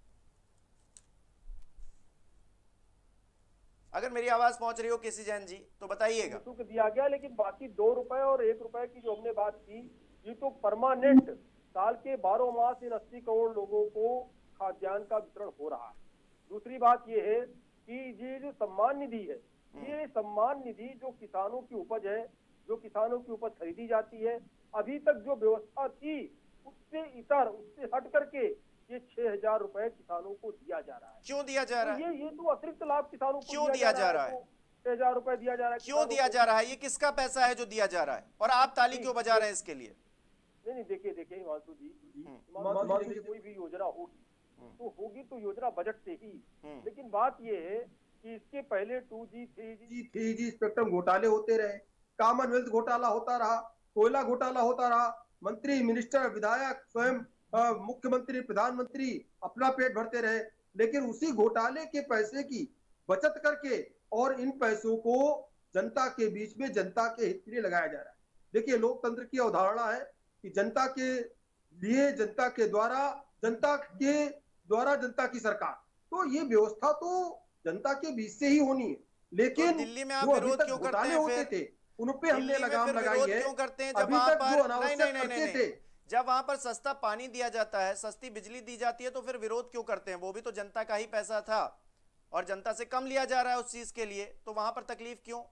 [SPEAKER 1] अगर मेरी आवाज पहुंच रही हो केसी जैन जी तो बताइएगा।
[SPEAKER 6] दिया गया, लेकिन बाकी दो रुपए और एक रुपए की जो हमने बात की, ये तो परमानेंट साल के बारह मास इन अस्सी करोड़ लोगों को खाद्यान्न का वितरण हो रहा है। दूसरी बात ये है कि ये जो सम्मान निधि है, ये सम्मान निधि जो किसानों की उपज है, जो किसानों की उपज खरीदी जाती है, अभी तक जो व्यवस्था थी उससे इतर उससे हट करके ये छह हजार रुपए किसानों को दिया जा रहा है।
[SPEAKER 1] क्यों दिया जा रहा है?
[SPEAKER 6] तो ये ये तो अतिरिक्त लाभ किसानों को
[SPEAKER 1] क्यों दिया जा रहा है?
[SPEAKER 6] छह हजार रुपए दिया जा रहा है।
[SPEAKER 1] क्यों दिया जा रहा है? ये किसका पैसा है जो दिया जा रहा है और आप ताली क्यों बजा रहे हैं इसके लिए?
[SPEAKER 6] नहीं नहीं देखिए देखिए हिमांशु जी, हिमांशु जी कोई भी योजना होगी तो होगी तो योजना बजट से ही, लेकिन बात ये है कि इसके पहले two G three G
[SPEAKER 3] three G spectrum घोटाले होते रहे, कॉमनवेल्थ घोटाला होता रहा, कोयला घोटाला होता रहा, मंत्री मिनिस्टर विधायक स्वयं मुख्यमंत्री प्रधानमंत्री अपना पेट भरते रहे, लेकिन उसी घोटाले के पैसे की बचत करके और इन पैसों को जनता के बीच में जनता के हित के लिए लगाया जा रहा है। देखिए लोकतंत्र की अवधारणा है कि जनता के लिए, जनता के द्वारा, जनता के द्वारा जनता की सरकार, तो ये व्यवस्था तो जनता के बीच से ही होनी है। लेकिन
[SPEAKER 1] तो दिल्ली में आप
[SPEAKER 3] जो अभी
[SPEAKER 1] विरोध
[SPEAKER 3] तक
[SPEAKER 1] क्यों करते
[SPEAKER 3] घोटाले
[SPEAKER 1] हैं
[SPEAKER 3] होते
[SPEAKER 1] फिर?
[SPEAKER 3] थे उन पे हमने लगाम लगाई है।
[SPEAKER 1] क्यों करते हैं जब
[SPEAKER 3] अभी
[SPEAKER 1] वहां
[SPEAKER 3] तक जो
[SPEAKER 1] पर
[SPEAKER 3] अनावश्यक
[SPEAKER 1] नहीं नहीं नहीं
[SPEAKER 3] खर्चे
[SPEAKER 1] नहीं
[SPEAKER 3] थे,
[SPEAKER 1] जब वहां पर सस्ता पानी दिया जाता है, सस्ती बिजली दी जाती है, तो फिर विरोध क्यों करते हैं? वो भी तो जनता का ही पैसा था और जनता से कम लिया जा रहा है उस चीज के लिए, तो वहां पर तकलीफ क्यों?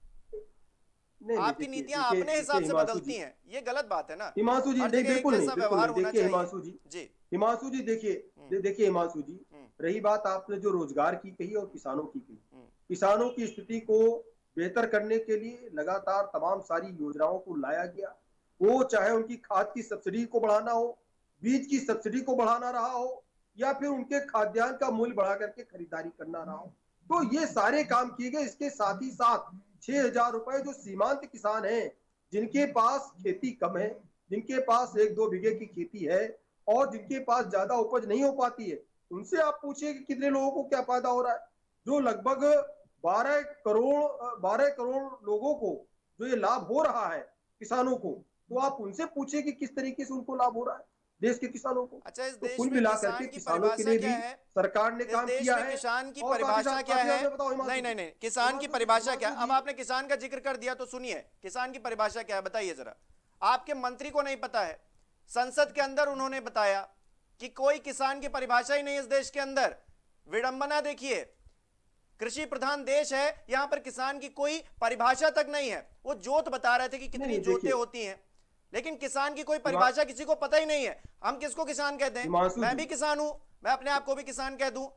[SPEAKER 3] नहीं,
[SPEAKER 1] आपकी
[SPEAKER 3] देखिए,
[SPEAKER 1] नीतियां
[SPEAKER 3] देखिए,
[SPEAKER 1] अपने हिसाब से
[SPEAKER 3] हिमांशु
[SPEAKER 1] बदलती
[SPEAKER 3] जी,
[SPEAKER 1] हैं, ये गलत बात है ना।
[SPEAKER 3] हिमांशु जी
[SPEAKER 1] हर
[SPEAKER 3] नहीं,
[SPEAKER 1] जगह एक
[SPEAKER 3] बिल्कुल नहीं,
[SPEAKER 1] जैसा
[SPEAKER 3] बिल्कुल
[SPEAKER 1] व्यवहार
[SPEAKER 3] नहीं।
[SPEAKER 1] होना
[SPEAKER 3] देखिए
[SPEAKER 1] चाहिए।
[SPEAKER 3] हिमांशु जी,
[SPEAKER 1] जी
[SPEAKER 3] हिमांशु जी देखिए दे- देखिए हिमांशु जी,
[SPEAKER 1] हम्म।
[SPEAKER 3] रही बात आपने जो रोजगार की कही और किसानों की कही,
[SPEAKER 1] हम्म।
[SPEAKER 3] किसानों की स्थिति को बेहतर करने के लिए लगातार तमाम सारी योजनाओं को लाया गया, वो चाहे उनकी खाद की सब्सिडी को बढ़ाना हो, बीज की सब्सिडी को बढ़ाना रहा हो, या फिर उनके खाद्यान्न का मूल्य बढ़ा करके खरीदारी करना रहा हो, तो ये सारे काम किए गए। इसके साथ ही साथ छह हजार रुपए जो सीमांत किसान हैं, जिनके पास खेती कम है, जिनके पास एक दो बीघे की खेती है और जिनके पास ज्यादा उपज नहीं हो पाती है, उनसे आप पूछिए कि कितने लोगों को क्या फायदा हो रहा है। जो लगभग बारह करोड़ बारह करोड़ लोगों को जो ये लाभ हो रहा है किसानों को, तो आप उनसे पूछिए कि किस तरीके से उनको लाभ हो रहा है देश के किसानों को।
[SPEAKER 1] अच्छा, इस
[SPEAKER 3] तो
[SPEAKER 1] देश
[SPEAKER 3] कुल
[SPEAKER 1] में
[SPEAKER 3] मिलाकर
[SPEAKER 1] किसान
[SPEAKER 3] के
[SPEAKER 1] की
[SPEAKER 3] किसानों के लिए
[SPEAKER 1] परिभाषा
[SPEAKER 3] भी
[SPEAKER 1] क्या है?
[SPEAKER 3] सरकार ने
[SPEAKER 1] इस
[SPEAKER 3] काम
[SPEAKER 1] देश
[SPEAKER 3] किया
[SPEAKER 1] में
[SPEAKER 3] है।
[SPEAKER 1] किसान की
[SPEAKER 3] और साथ ही
[SPEAKER 1] परिभाषा
[SPEAKER 3] साथ
[SPEAKER 1] क्या
[SPEAKER 3] साथियों,
[SPEAKER 1] है?
[SPEAKER 3] मैं बताऊं हिमांशु
[SPEAKER 1] नहीं
[SPEAKER 3] जी,
[SPEAKER 1] नहीं नहीं किसान की
[SPEAKER 3] हिमांशु-
[SPEAKER 1] परिभाषा क्या?
[SPEAKER 3] हिमांशु
[SPEAKER 1] अब
[SPEAKER 3] जी,
[SPEAKER 1] आपने किसान का जिक्र कर दिया तो सुनिए, किसान की परिभाषा क्या है बताइए जरा। आपके मंत्री को नहीं पता है? संसद के अंदर उन्होंने बताया कि कोई किसान की परिभाषा ही नहीं इस देश के अंदर। विडंबना देखिए, कृषि प्रधान देश है, यहां पर किसान की कोई परिभाषा तक नहीं है। वो जोत बता रहे थे कि कितनी
[SPEAKER 3] नहीं,
[SPEAKER 1] जोतें
[SPEAKER 3] देखिए।
[SPEAKER 1] होती हैं, लेकिन किसान की कोई परिभाषा किसी को पता ही नहीं है। हम किसको किसान कहते हैं?
[SPEAKER 3] हिमांशु
[SPEAKER 1] मैं
[SPEAKER 3] जी।
[SPEAKER 1] भी किसान हूं, मैं अपने आप को भी किसान कह दूं।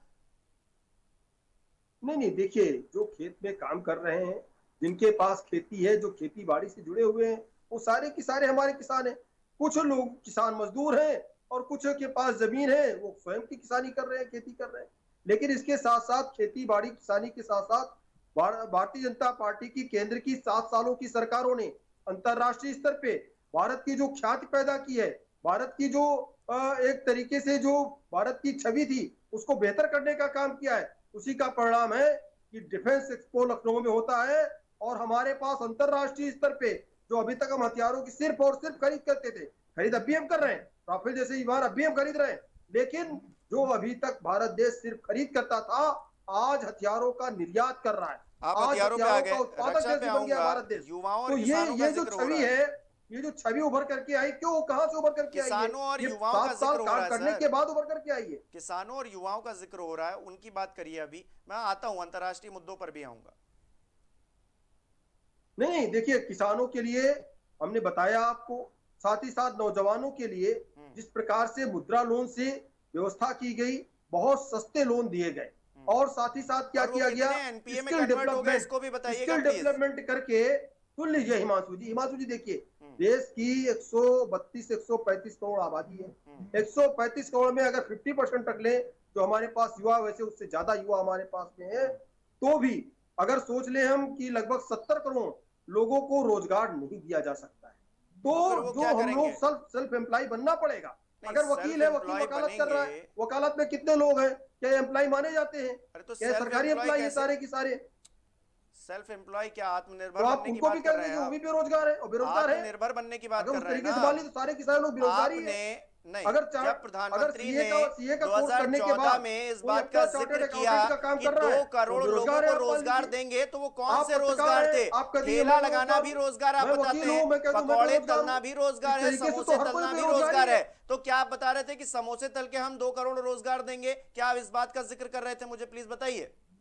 [SPEAKER 3] नहीं नहीं देखिए, जो खेत में काम कर रहे हैं, जिनके पास खेती है, जो खेती बाड़ी से जुड़े हुए हैं, वो सारे के सारे हमारे किसान हैं। कुछ लोग किसान मजदूर हैं और कुछ के पास जमीन है, वो स्वयं की किसानी कर रहे हैं, खेती कर रहे हैं। लेकिन इसके साथ साथ खेती बाड़ी किसानी के साथ साथ भारतीय जनता पार्टी की केंद्र की सात सालों की सरकारों ने अंतरराष्ट्रीय स्तर पे भारत की जो ख्याति पैदा की है, भारत की जो एक तरीके से जो भारत की छवि थी उसको बेहतर करने का काम किया है। उसी का परिणाम है कि डिफेंस एक्सपो लखनऊ में होता है और हमारे पास अंतरराष्ट्रीय स्तर पे जो अभी तक हम हथियारों की सिर्फ और सिर्फ खरीद करते थे, खरीद अभी हम कर रहे हैं, राफेल जैसे विमान अभी हम खरीद रहे हैं, लेकिन जो अभी तक भारत देश सिर्फ खरीद करता था, आज हथियारों का निर्यात कर रहा है।
[SPEAKER 1] आप
[SPEAKER 3] आज
[SPEAKER 1] हथियारों पे आ गए,
[SPEAKER 3] उत्पादक
[SPEAKER 1] रक्षा
[SPEAKER 3] देश
[SPEAKER 1] पे
[SPEAKER 3] बन गया
[SPEAKER 1] आऊंगा।
[SPEAKER 3] भारत देश।
[SPEAKER 1] युवाओं और
[SPEAKER 3] तो ये
[SPEAKER 1] किसानों का
[SPEAKER 3] ये जो
[SPEAKER 1] जिक्र हो
[SPEAKER 3] छवि
[SPEAKER 1] रहा है,
[SPEAKER 3] है, ये जो छवि उभर करके आई, क्यों कहां से उभर करके आई?
[SPEAKER 1] किसानों और
[SPEAKER 3] ये
[SPEAKER 1] युवाओं का
[SPEAKER 3] सात साल
[SPEAKER 1] जिक्र हो रहा
[SPEAKER 3] काम
[SPEAKER 1] है
[SPEAKER 3] करने
[SPEAKER 1] सर।
[SPEAKER 3] के बाद उभर करके आई है।
[SPEAKER 1] किसानों और युवाओं का जिक्र हो रहा है, उनकी बात करिए। अभी मैं आता हूं, अंतर्राष्ट्रीय मुद्दों पर भी आऊंगा।
[SPEAKER 3] नहीं नहीं देखिए, किसानों के लिए हमने बताया आपको, साथ ही साथ नौजवानों के लिए जिस प्रकार से मुद्रा लोन से व्यवस्था की गई, बहुत सस्ते लोन दिए गए, और साथ ही साथ क्या
[SPEAKER 1] और वो
[SPEAKER 3] किया गया,
[SPEAKER 1] कितने एनपीए में
[SPEAKER 3] स्किल
[SPEAKER 1] कन्वर्ट हो गए,
[SPEAKER 3] डेवलपमेंट,
[SPEAKER 1] इसको भी बताइएगा
[SPEAKER 3] स्किल
[SPEAKER 1] प्लीज।
[SPEAKER 3] डेवलपमेंट करके। सुन लीजिए हिमांशु जी, हिमांशु जी देखिए, देश की एक सौ बत्तीस एक सौ पैंतीस करोड़ आबादी है। एक सौ पैंतीस करोड़ में अगर पचास परसेंट रख ले, जो हमारे पास युवा, वैसे उससे ज्यादा युवा हमारे पास में है, तो भी अगर सोच ले हम कि लगभग सत्तर करोड़ लोगों को रोजगार नहीं दिया जा सकता है, तो जो हम लोग सेल्फ सेल्फ एम्प्लॉय बनना पड़ेगा। अगर वकील है, वकील वकालत कर रहा है, वकालत में कितने लोग हैं, क्या एम्प्लॉय माने जाते हैं?
[SPEAKER 1] तो
[SPEAKER 3] क्या सरकारी एम्प्लॉय है सारे की सारे?
[SPEAKER 1] सेल्फ एम्प्लॉय क्या आत्मनिर्भर
[SPEAKER 3] तो आप
[SPEAKER 1] बनने की
[SPEAKER 3] उनको
[SPEAKER 1] बात
[SPEAKER 3] भी
[SPEAKER 1] कर
[SPEAKER 3] कह
[SPEAKER 1] रहे
[SPEAKER 3] देंगे
[SPEAKER 1] हैं?
[SPEAKER 3] वो भी बेरोजगार है और बेरोजगार है,
[SPEAKER 1] आत्मनिर्भर बनने की बात
[SPEAKER 3] अगर
[SPEAKER 1] कर
[SPEAKER 3] उस
[SPEAKER 1] रहे हैं
[SPEAKER 3] तरीके से
[SPEAKER 1] ना
[SPEAKER 3] मान ली तो सारे किसान लोग बेरोजगारी है।
[SPEAKER 1] आपने नहीं,
[SPEAKER 3] अगर
[SPEAKER 1] जब प्रधानमंत्री ने
[SPEAKER 3] दो
[SPEAKER 1] दो हज़ार चौदह में इस बात का जिक्र किया कि दो करोड़ लोगों को रोजगार देंगे, तो वो कौन से रोजगार थे? ठेला लगाना भी रोजगार आप बताते हैं, पकौड़े तलना भी रोजगार है, समोसे तलना भी रोजगार है। तो क्या आप बता रहे थे कि समोसे तल के हम दो करोड़ रोजगार देंगे? क्या आप इस बात का जिक्र कर रहे थे? मुझे प्लीज बताइए।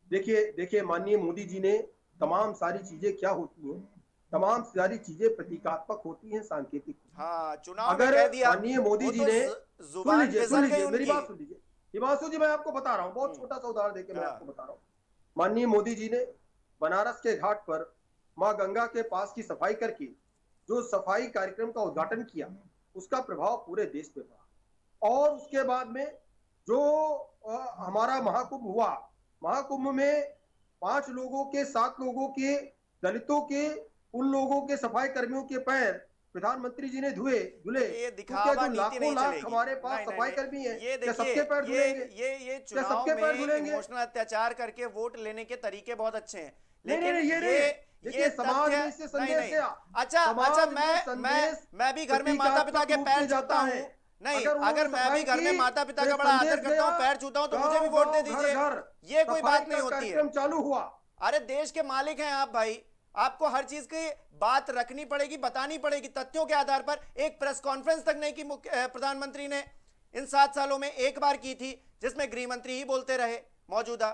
[SPEAKER 3] देखिए देखिए माननीय मोदी जी ने तमाम सारी चीजें क्या होती हैं, तमाम सारी चीजें प्रतीकात्मक होती हैं, सांकेतिक।
[SPEAKER 1] हाँ, चुनाव में
[SPEAKER 3] अगर
[SPEAKER 1] कह दिया,
[SPEAKER 3] माननीय मोदी
[SPEAKER 1] वो
[SPEAKER 3] जी
[SPEAKER 1] तो
[SPEAKER 3] ने
[SPEAKER 1] ज-
[SPEAKER 3] सुन
[SPEAKER 1] जुबान
[SPEAKER 3] लीजिए
[SPEAKER 1] फिसल
[SPEAKER 3] सुन
[SPEAKER 1] गई
[SPEAKER 3] लीजिए मेरी
[SPEAKER 1] उनकी।
[SPEAKER 3] बात सुन लीजिए हिमांशु जी, मैं आपको बता रहा हूँ, बहुत
[SPEAKER 1] हम्म।
[SPEAKER 3] छोटा सा उदाहरण देकर मैं
[SPEAKER 1] हाँ।
[SPEAKER 3] आपको बता रहा हूँ। माननीय मोदी जी ने बनारस के घाट पर माँ गंगा के पास की सफाई करके जो सफाई कार्यक्रम का उद्घाटन किया, उसका प्रभाव पूरे देश पे पड़ा। और उसके बाद में जो अ, हमारा महाकुंभ हुआ, महाकुंभ में पांच लोगों के, सात लोगों के, दलितों के, उन लोगों के, सफाई कर्मियों के पैर प्रधानमंत्री जी ने धुए धुले।
[SPEAKER 1] ये
[SPEAKER 3] तो क्या
[SPEAKER 1] दिखावा
[SPEAKER 3] जो
[SPEAKER 1] नीति
[SPEAKER 3] लाखों
[SPEAKER 1] नहीं
[SPEAKER 3] लाख
[SPEAKER 1] चलेगी।
[SPEAKER 3] हमारे पास
[SPEAKER 1] नहीं, नहीं,
[SPEAKER 3] सफाई
[SPEAKER 1] नहीं।
[SPEAKER 3] कर्मी हैं,
[SPEAKER 1] ये
[SPEAKER 3] क्या
[SPEAKER 1] देखिए,
[SPEAKER 3] सबके पैर
[SPEAKER 1] ये
[SPEAKER 3] धुलेंगे?
[SPEAKER 1] ये ये
[SPEAKER 3] क्या
[SPEAKER 1] चुनाव
[SPEAKER 3] सबके पैर
[SPEAKER 1] में
[SPEAKER 3] धुलेंगे?
[SPEAKER 1] इमोशनल अत्याचार करके वोट लेने के तरीके बहुत अच्छे हैं,
[SPEAKER 3] नहीं,
[SPEAKER 1] लेकिन
[SPEAKER 3] नहीं, ये नहीं।
[SPEAKER 1] ये
[SPEAKER 3] देखिए,
[SPEAKER 1] ये
[SPEAKER 3] समाज
[SPEAKER 1] तथ्य
[SPEAKER 3] में इससे
[SPEAKER 1] नहीं
[SPEAKER 3] संदेश
[SPEAKER 1] नहीं
[SPEAKER 3] गया।
[SPEAKER 1] अच्छा
[SPEAKER 3] समाज
[SPEAKER 1] अच्छा
[SPEAKER 3] में
[SPEAKER 1] मैं मैं
[SPEAKER 3] संदेश
[SPEAKER 1] मैं भी घर में माता पिता के
[SPEAKER 3] प्रतीकात्मक
[SPEAKER 1] पैर
[SPEAKER 3] रूप से
[SPEAKER 1] छूता
[SPEAKER 3] जाता
[SPEAKER 1] हूँ।
[SPEAKER 3] है।
[SPEAKER 1] नहीं,
[SPEAKER 3] अगर उन्होंने
[SPEAKER 1] अगर मैं भी
[SPEAKER 3] सफाई
[SPEAKER 1] घर में
[SPEAKER 3] की,
[SPEAKER 1] माता पिता
[SPEAKER 3] तो
[SPEAKER 1] का बड़ा
[SPEAKER 3] संदेश
[SPEAKER 1] आदर करता हूँ,
[SPEAKER 3] गया,
[SPEAKER 1] पैर छूता हूँ, तो मुझे भी
[SPEAKER 3] गाँव,
[SPEAKER 1] वोट दे
[SPEAKER 3] गाँव,
[SPEAKER 1] दीजिए।
[SPEAKER 3] घर, घर,
[SPEAKER 1] ये कोई
[SPEAKER 3] सफाई
[SPEAKER 1] बात नहीं
[SPEAKER 3] का
[SPEAKER 1] होती है।
[SPEAKER 3] कार्यक्रम चालू हुआ।
[SPEAKER 1] अरे देश के मालिक हैं आप भाई, आपको हर चीज की बात रखनी पड़ेगी, बतानी पड़ेगी तथ्यों के आधार पर। एक प्रेस कॉन्फ्रेंस तक नहीं की मुख्य- अ, प्रधानमंत्री ने इन सात सालों में एक बार की थी, जिसमें गृह मंत्री ही बोलते रहे मौजूदा।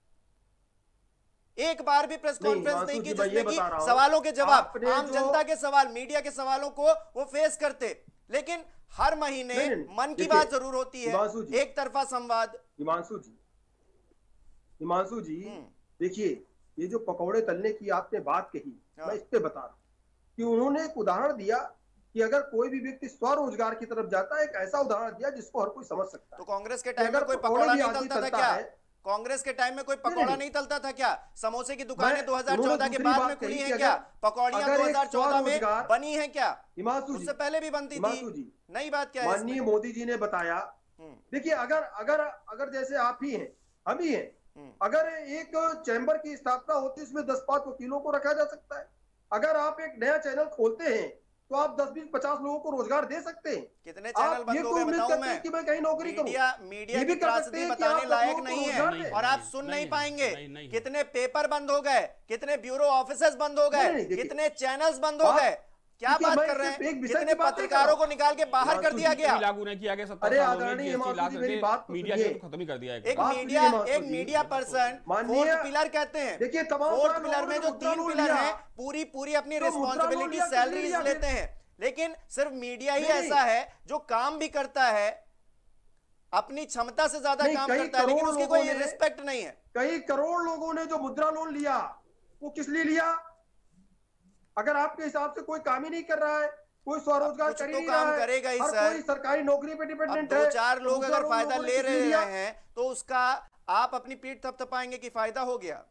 [SPEAKER 1] एक बार भी प्रेस
[SPEAKER 3] नहीं,
[SPEAKER 1] कॉन्फ्रेंस
[SPEAKER 3] हिमांशु
[SPEAKER 1] नहीं
[SPEAKER 3] जी,
[SPEAKER 1] की
[SPEAKER 3] मैं ये
[SPEAKER 1] जिसमें कि
[SPEAKER 3] बता रहा हूं,
[SPEAKER 1] सवालों के जवाब,
[SPEAKER 3] आपने
[SPEAKER 1] आम
[SPEAKER 3] जो-
[SPEAKER 1] जनता के सवाल, मीडिया के सवालों को वो फेस करते। लेकिन हर महीने
[SPEAKER 3] नहीं, नहीं,
[SPEAKER 1] मन की
[SPEAKER 3] देखिए,
[SPEAKER 1] बात जरूर होती है,
[SPEAKER 3] हिमांशु जी,
[SPEAKER 1] एक तरफा संवाद।
[SPEAKER 3] हिमांशु जी हिमांशु जी
[SPEAKER 1] हम्म।
[SPEAKER 3] देखिए, ये जो पकौड़े तलने की आपने बात कही,
[SPEAKER 1] हाँ।
[SPEAKER 3] मैं इस पे बता रहा हूँ कि उन्होंने एक उदाहरण दिया कि अगर कोई भी व्यक्ति स्वरोजगार की तरफ जाता है, एक ऐसा उदाहरण दिया जिसको हर कोई समझ सकता
[SPEAKER 1] तो
[SPEAKER 3] है।
[SPEAKER 1] कांग्रेस के
[SPEAKER 3] कि
[SPEAKER 1] टाइम में
[SPEAKER 3] अगर
[SPEAKER 1] कोई
[SPEAKER 3] पकौड़े
[SPEAKER 1] पकौड़ा
[SPEAKER 3] भी
[SPEAKER 1] नहीं
[SPEAKER 3] आदमी
[SPEAKER 1] तलता था
[SPEAKER 3] तलता
[SPEAKER 1] क्या?
[SPEAKER 3] है,
[SPEAKER 1] कांग्रेस के टाइम में कोई
[SPEAKER 3] नहीं,
[SPEAKER 1] पकौड़ा
[SPEAKER 3] नहीं।
[SPEAKER 1] नहीं तलता था क्या? समोसे की दुकानें
[SPEAKER 3] मैं-
[SPEAKER 1] दो हज़ार
[SPEAKER 3] उन्होंने
[SPEAKER 1] चौदह के
[SPEAKER 3] दूसरी
[SPEAKER 1] बाद
[SPEAKER 3] बात
[SPEAKER 1] में खुली
[SPEAKER 3] कही
[SPEAKER 1] हैं
[SPEAKER 3] कि
[SPEAKER 1] क्या?
[SPEAKER 3] अगर-
[SPEAKER 1] पकौड़ियां
[SPEAKER 3] अगर
[SPEAKER 1] दो
[SPEAKER 3] एक
[SPEAKER 1] हज़ार चौदह में
[SPEAKER 3] स्वरोजगार-
[SPEAKER 1] बनी हैं क्या?
[SPEAKER 3] हिमांशु जी,
[SPEAKER 1] उससे पहले भी बनती
[SPEAKER 3] हिमांशु
[SPEAKER 1] थी।
[SPEAKER 3] जी,
[SPEAKER 1] नई बात क्या है
[SPEAKER 3] माननीय
[SPEAKER 1] इसमें?
[SPEAKER 3] मोदी जी ने बताया।
[SPEAKER 1] हम्म,
[SPEAKER 3] देखिए, अगर अगर अगर जैसे आप ही हैं, हम ही हैं,
[SPEAKER 1] हम्म।
[SPEAKER 3] अगर एक चैम्बर की स्थापना होती है, उसमें दस पांच वकीलों को रखा जा सकता है। अगर आप एक नया चैनल खोलते हैं, तो आप दस बीस पचास लोगों को रोजगार दे सकते हैं।
[SPEAKER 1] कितने चैनल
[SPEAKER 3] आप
[SPEAKER 1] बंद
[SPEAKER 3] ये
[SPEAKER 1] हो
[SPEAKER 3] तो
[SPEAKER 1] गए
[SPEAKER 3] उम्मीद
[SPEAKER 1] बताऊं
[SPEAKER 3] करते
[SPEAKER 1] मैं?
[SPEAKER 3] हैं कि मैं कहीं नौकरी करूं।
[SPEAKER 1] मीडिया मीडिया
[SPEAKER 3] ये
[SPEAKER 1] की
[SPEAKER 3] भी कर सकते
[SPEAKER 1] त्रासदी
[SPEAKER 3] हैं कि
[SPEAKER 1] बताने
[SPEAKER 3] आप
[SPEAKER 1] लायक
[SPEAKER 3] लोगों को
[SPEAKER 1] नहीं
[SPEAKER 3] रोजगार
[SPEAKER 1] है,
[SPEAKER 3] दें।
[SPEAKER 1] और आप
[SPEAKER 5] नहीं,
[SPEAKER 1] सुन
[SPEAKER 5] नहीं
[SPEAKER 1] नहीं
[SPEAKER 5] है,
[SPEAKER 1] पाएंगे।
[SPEAKER 5] नहीं, नहीं है।
[SPEAKER 1] कितने पेपर बंद हो गए, कितने ब्यूरो ऑफिसर्स बंद हो
[SPEAKER 3] नहीं,
[SPEAKER 1] गए,
[SPEAKER 3] नहीं, देखिए,
[SPEAKER 1] कितने चैनल्स बंद हो
[SPEAKER 3] बात-
[SPEAKER 1] गए। क्या
[SPEAKER 3] देखिए,
[SPEAKER 1] बात
[SPEAKER 3] मैं
[SPEAKER 1] कर रहे
[SPEAKER 3] सिर्फ
[SPEAKER 1] हैं?
[SPEAKER 3] एक विषय
[SPEAKER 1] कितने
[SPEAKER 3] की बात नहीं कर
[SPEAKER 1] पत्रकारों
[SPEAKER 3] रहा
[SPEAKER 1] को निकाल के बाहर कर
[SPEAKER 3] हिमांशु
[SPEAKER 1] दिया
[SPEAKER 3] जी,
[SPEAKER 1] गया?
[SPEAKER 5] भी लागू नहीं किया गया सत्तर
[SPEAKER 3] अरे
[SPEAKER 5] सालों में,
[SPEAKER 3] आदरणीय
[SPEAKER 5] जीएसटी
[SPEAKER 3] हिमांशु
[SPEAKER 5] ला
[SPEAKER 3] जी, मेरी
[SPEAKER 5] करके
[SPEAKER 3] बात तो
[SPEAKER 5] मीडिया
[SPEAKER 3] सुनिए।
[SPEAKER 5] के तो खत्म ही कर दिया
[SPEAKER 1] एक
[SPEAKER 5] एक
[SPEAKER 3] बात
[SPEAKER 1] मीडिया
[SPEAKER 3] सुनिए हिमांशु
[SPEAKER 1] एक
[SPEAKER 3] जी।
[SPEAKER 1] मीडिया पर्सन
[SPEAKER 3] माननीय-
[SPEAKER 1] फोर्थ पिलर कहते हैं।
[SPEAKER 3] देखिए, तमाम
[SPEAKER 1] फोर्थ
[SPEAKER 3] सारे
[SPEAKER 1] पिलर
[SPEAKER 3] लोगों
[SPEAKER 1] में
[SPEAKER 3] ने
[SPEAKER 1] जो
[SPEAKER 3] मुद्रा
[SPEAKER 1] तीन
[SPEAKER 3] लोन
[SPEAKER 1] पिलर
[SPEAKER 3] लिया।
[SPEAKER 1] हैं, पूरी पूरी अपनी
[SPEAKER 3] तो मुद्रा लोन
[SPEAKER 1] रिस्पॉन्सिबिलिटी
[SPEAKER 3] लिया, किसने
[SPEAKER 1] सैलरीज
[SPEAKER 3] लिया फिर?
[SPEAKER 1] लेते हैं, लेकिन सिर्फ मीडिया ही
[SPEAKER 3] नहीं,
[SPEAKER 1] ऐसा है जो काम भी करता है, अपनी क्षमता से ज्यादा
[SPEAKER 3] नहीं,
[SPEAKER 1] काम
[SPEAKER 3] कई
[SPEAKER 1] करता है, लेकिन
[SPEAKER 3] करोड़
[SPEAKER 1] उसकी
[SPEAKER 3] लोगों
[SPEAKER 1] कोई
[SPEAKER 3] ने-
[SPEAKER 1] रिस्पेक्ट नहीं है।
[SPEAKER 3] कई करोड़ लोगों ने जो मुद्रा लोन लिया, वो किस लिए लिया? अगर आपके हिसाब से कोई काम ही नहीं कर रहा है, कोई स्वरोजगार
[SPEAKER 1] कुछ
[SPEAKER 3] कर ही
[SPEAKER 1] तो
[SPEAKER 3] नहीं
[SPEAKER 1] काम
[SPEAKER 3] रहा है,
[SPEAKER 1] करेगा ही
[SPEAKER 3] हर
[SPEAKER 1] सर।
[SPEAKER 3] कोई सरकारी नौकरी पे
[SPEAKER 1] अब
[SPEAKER 3] डिपेंडेंट
[SPEAKER 1] दो
[SPEAKER 3] है,
[SPEAKER 1] चार
[SPEAKER 3] तो
[SPEAKER 1] लोग
[SPEAKER 3] मुद्रा
[SPEAKER 1] अगर
[SPEAKER 3] लोन
[SPEAKER 1] फायदा
[SPEAKER 3] लोगों ने
[SPEAKER 1] ले
[SPEAKER 3] किस लिए
[SPEAKER 1] रहे
[SPEAKER 3] लिया?
[SPEAKER 1] हैं तो उसका आप अपनी पीठ थपथपाएंगे कि फायदा हो गया।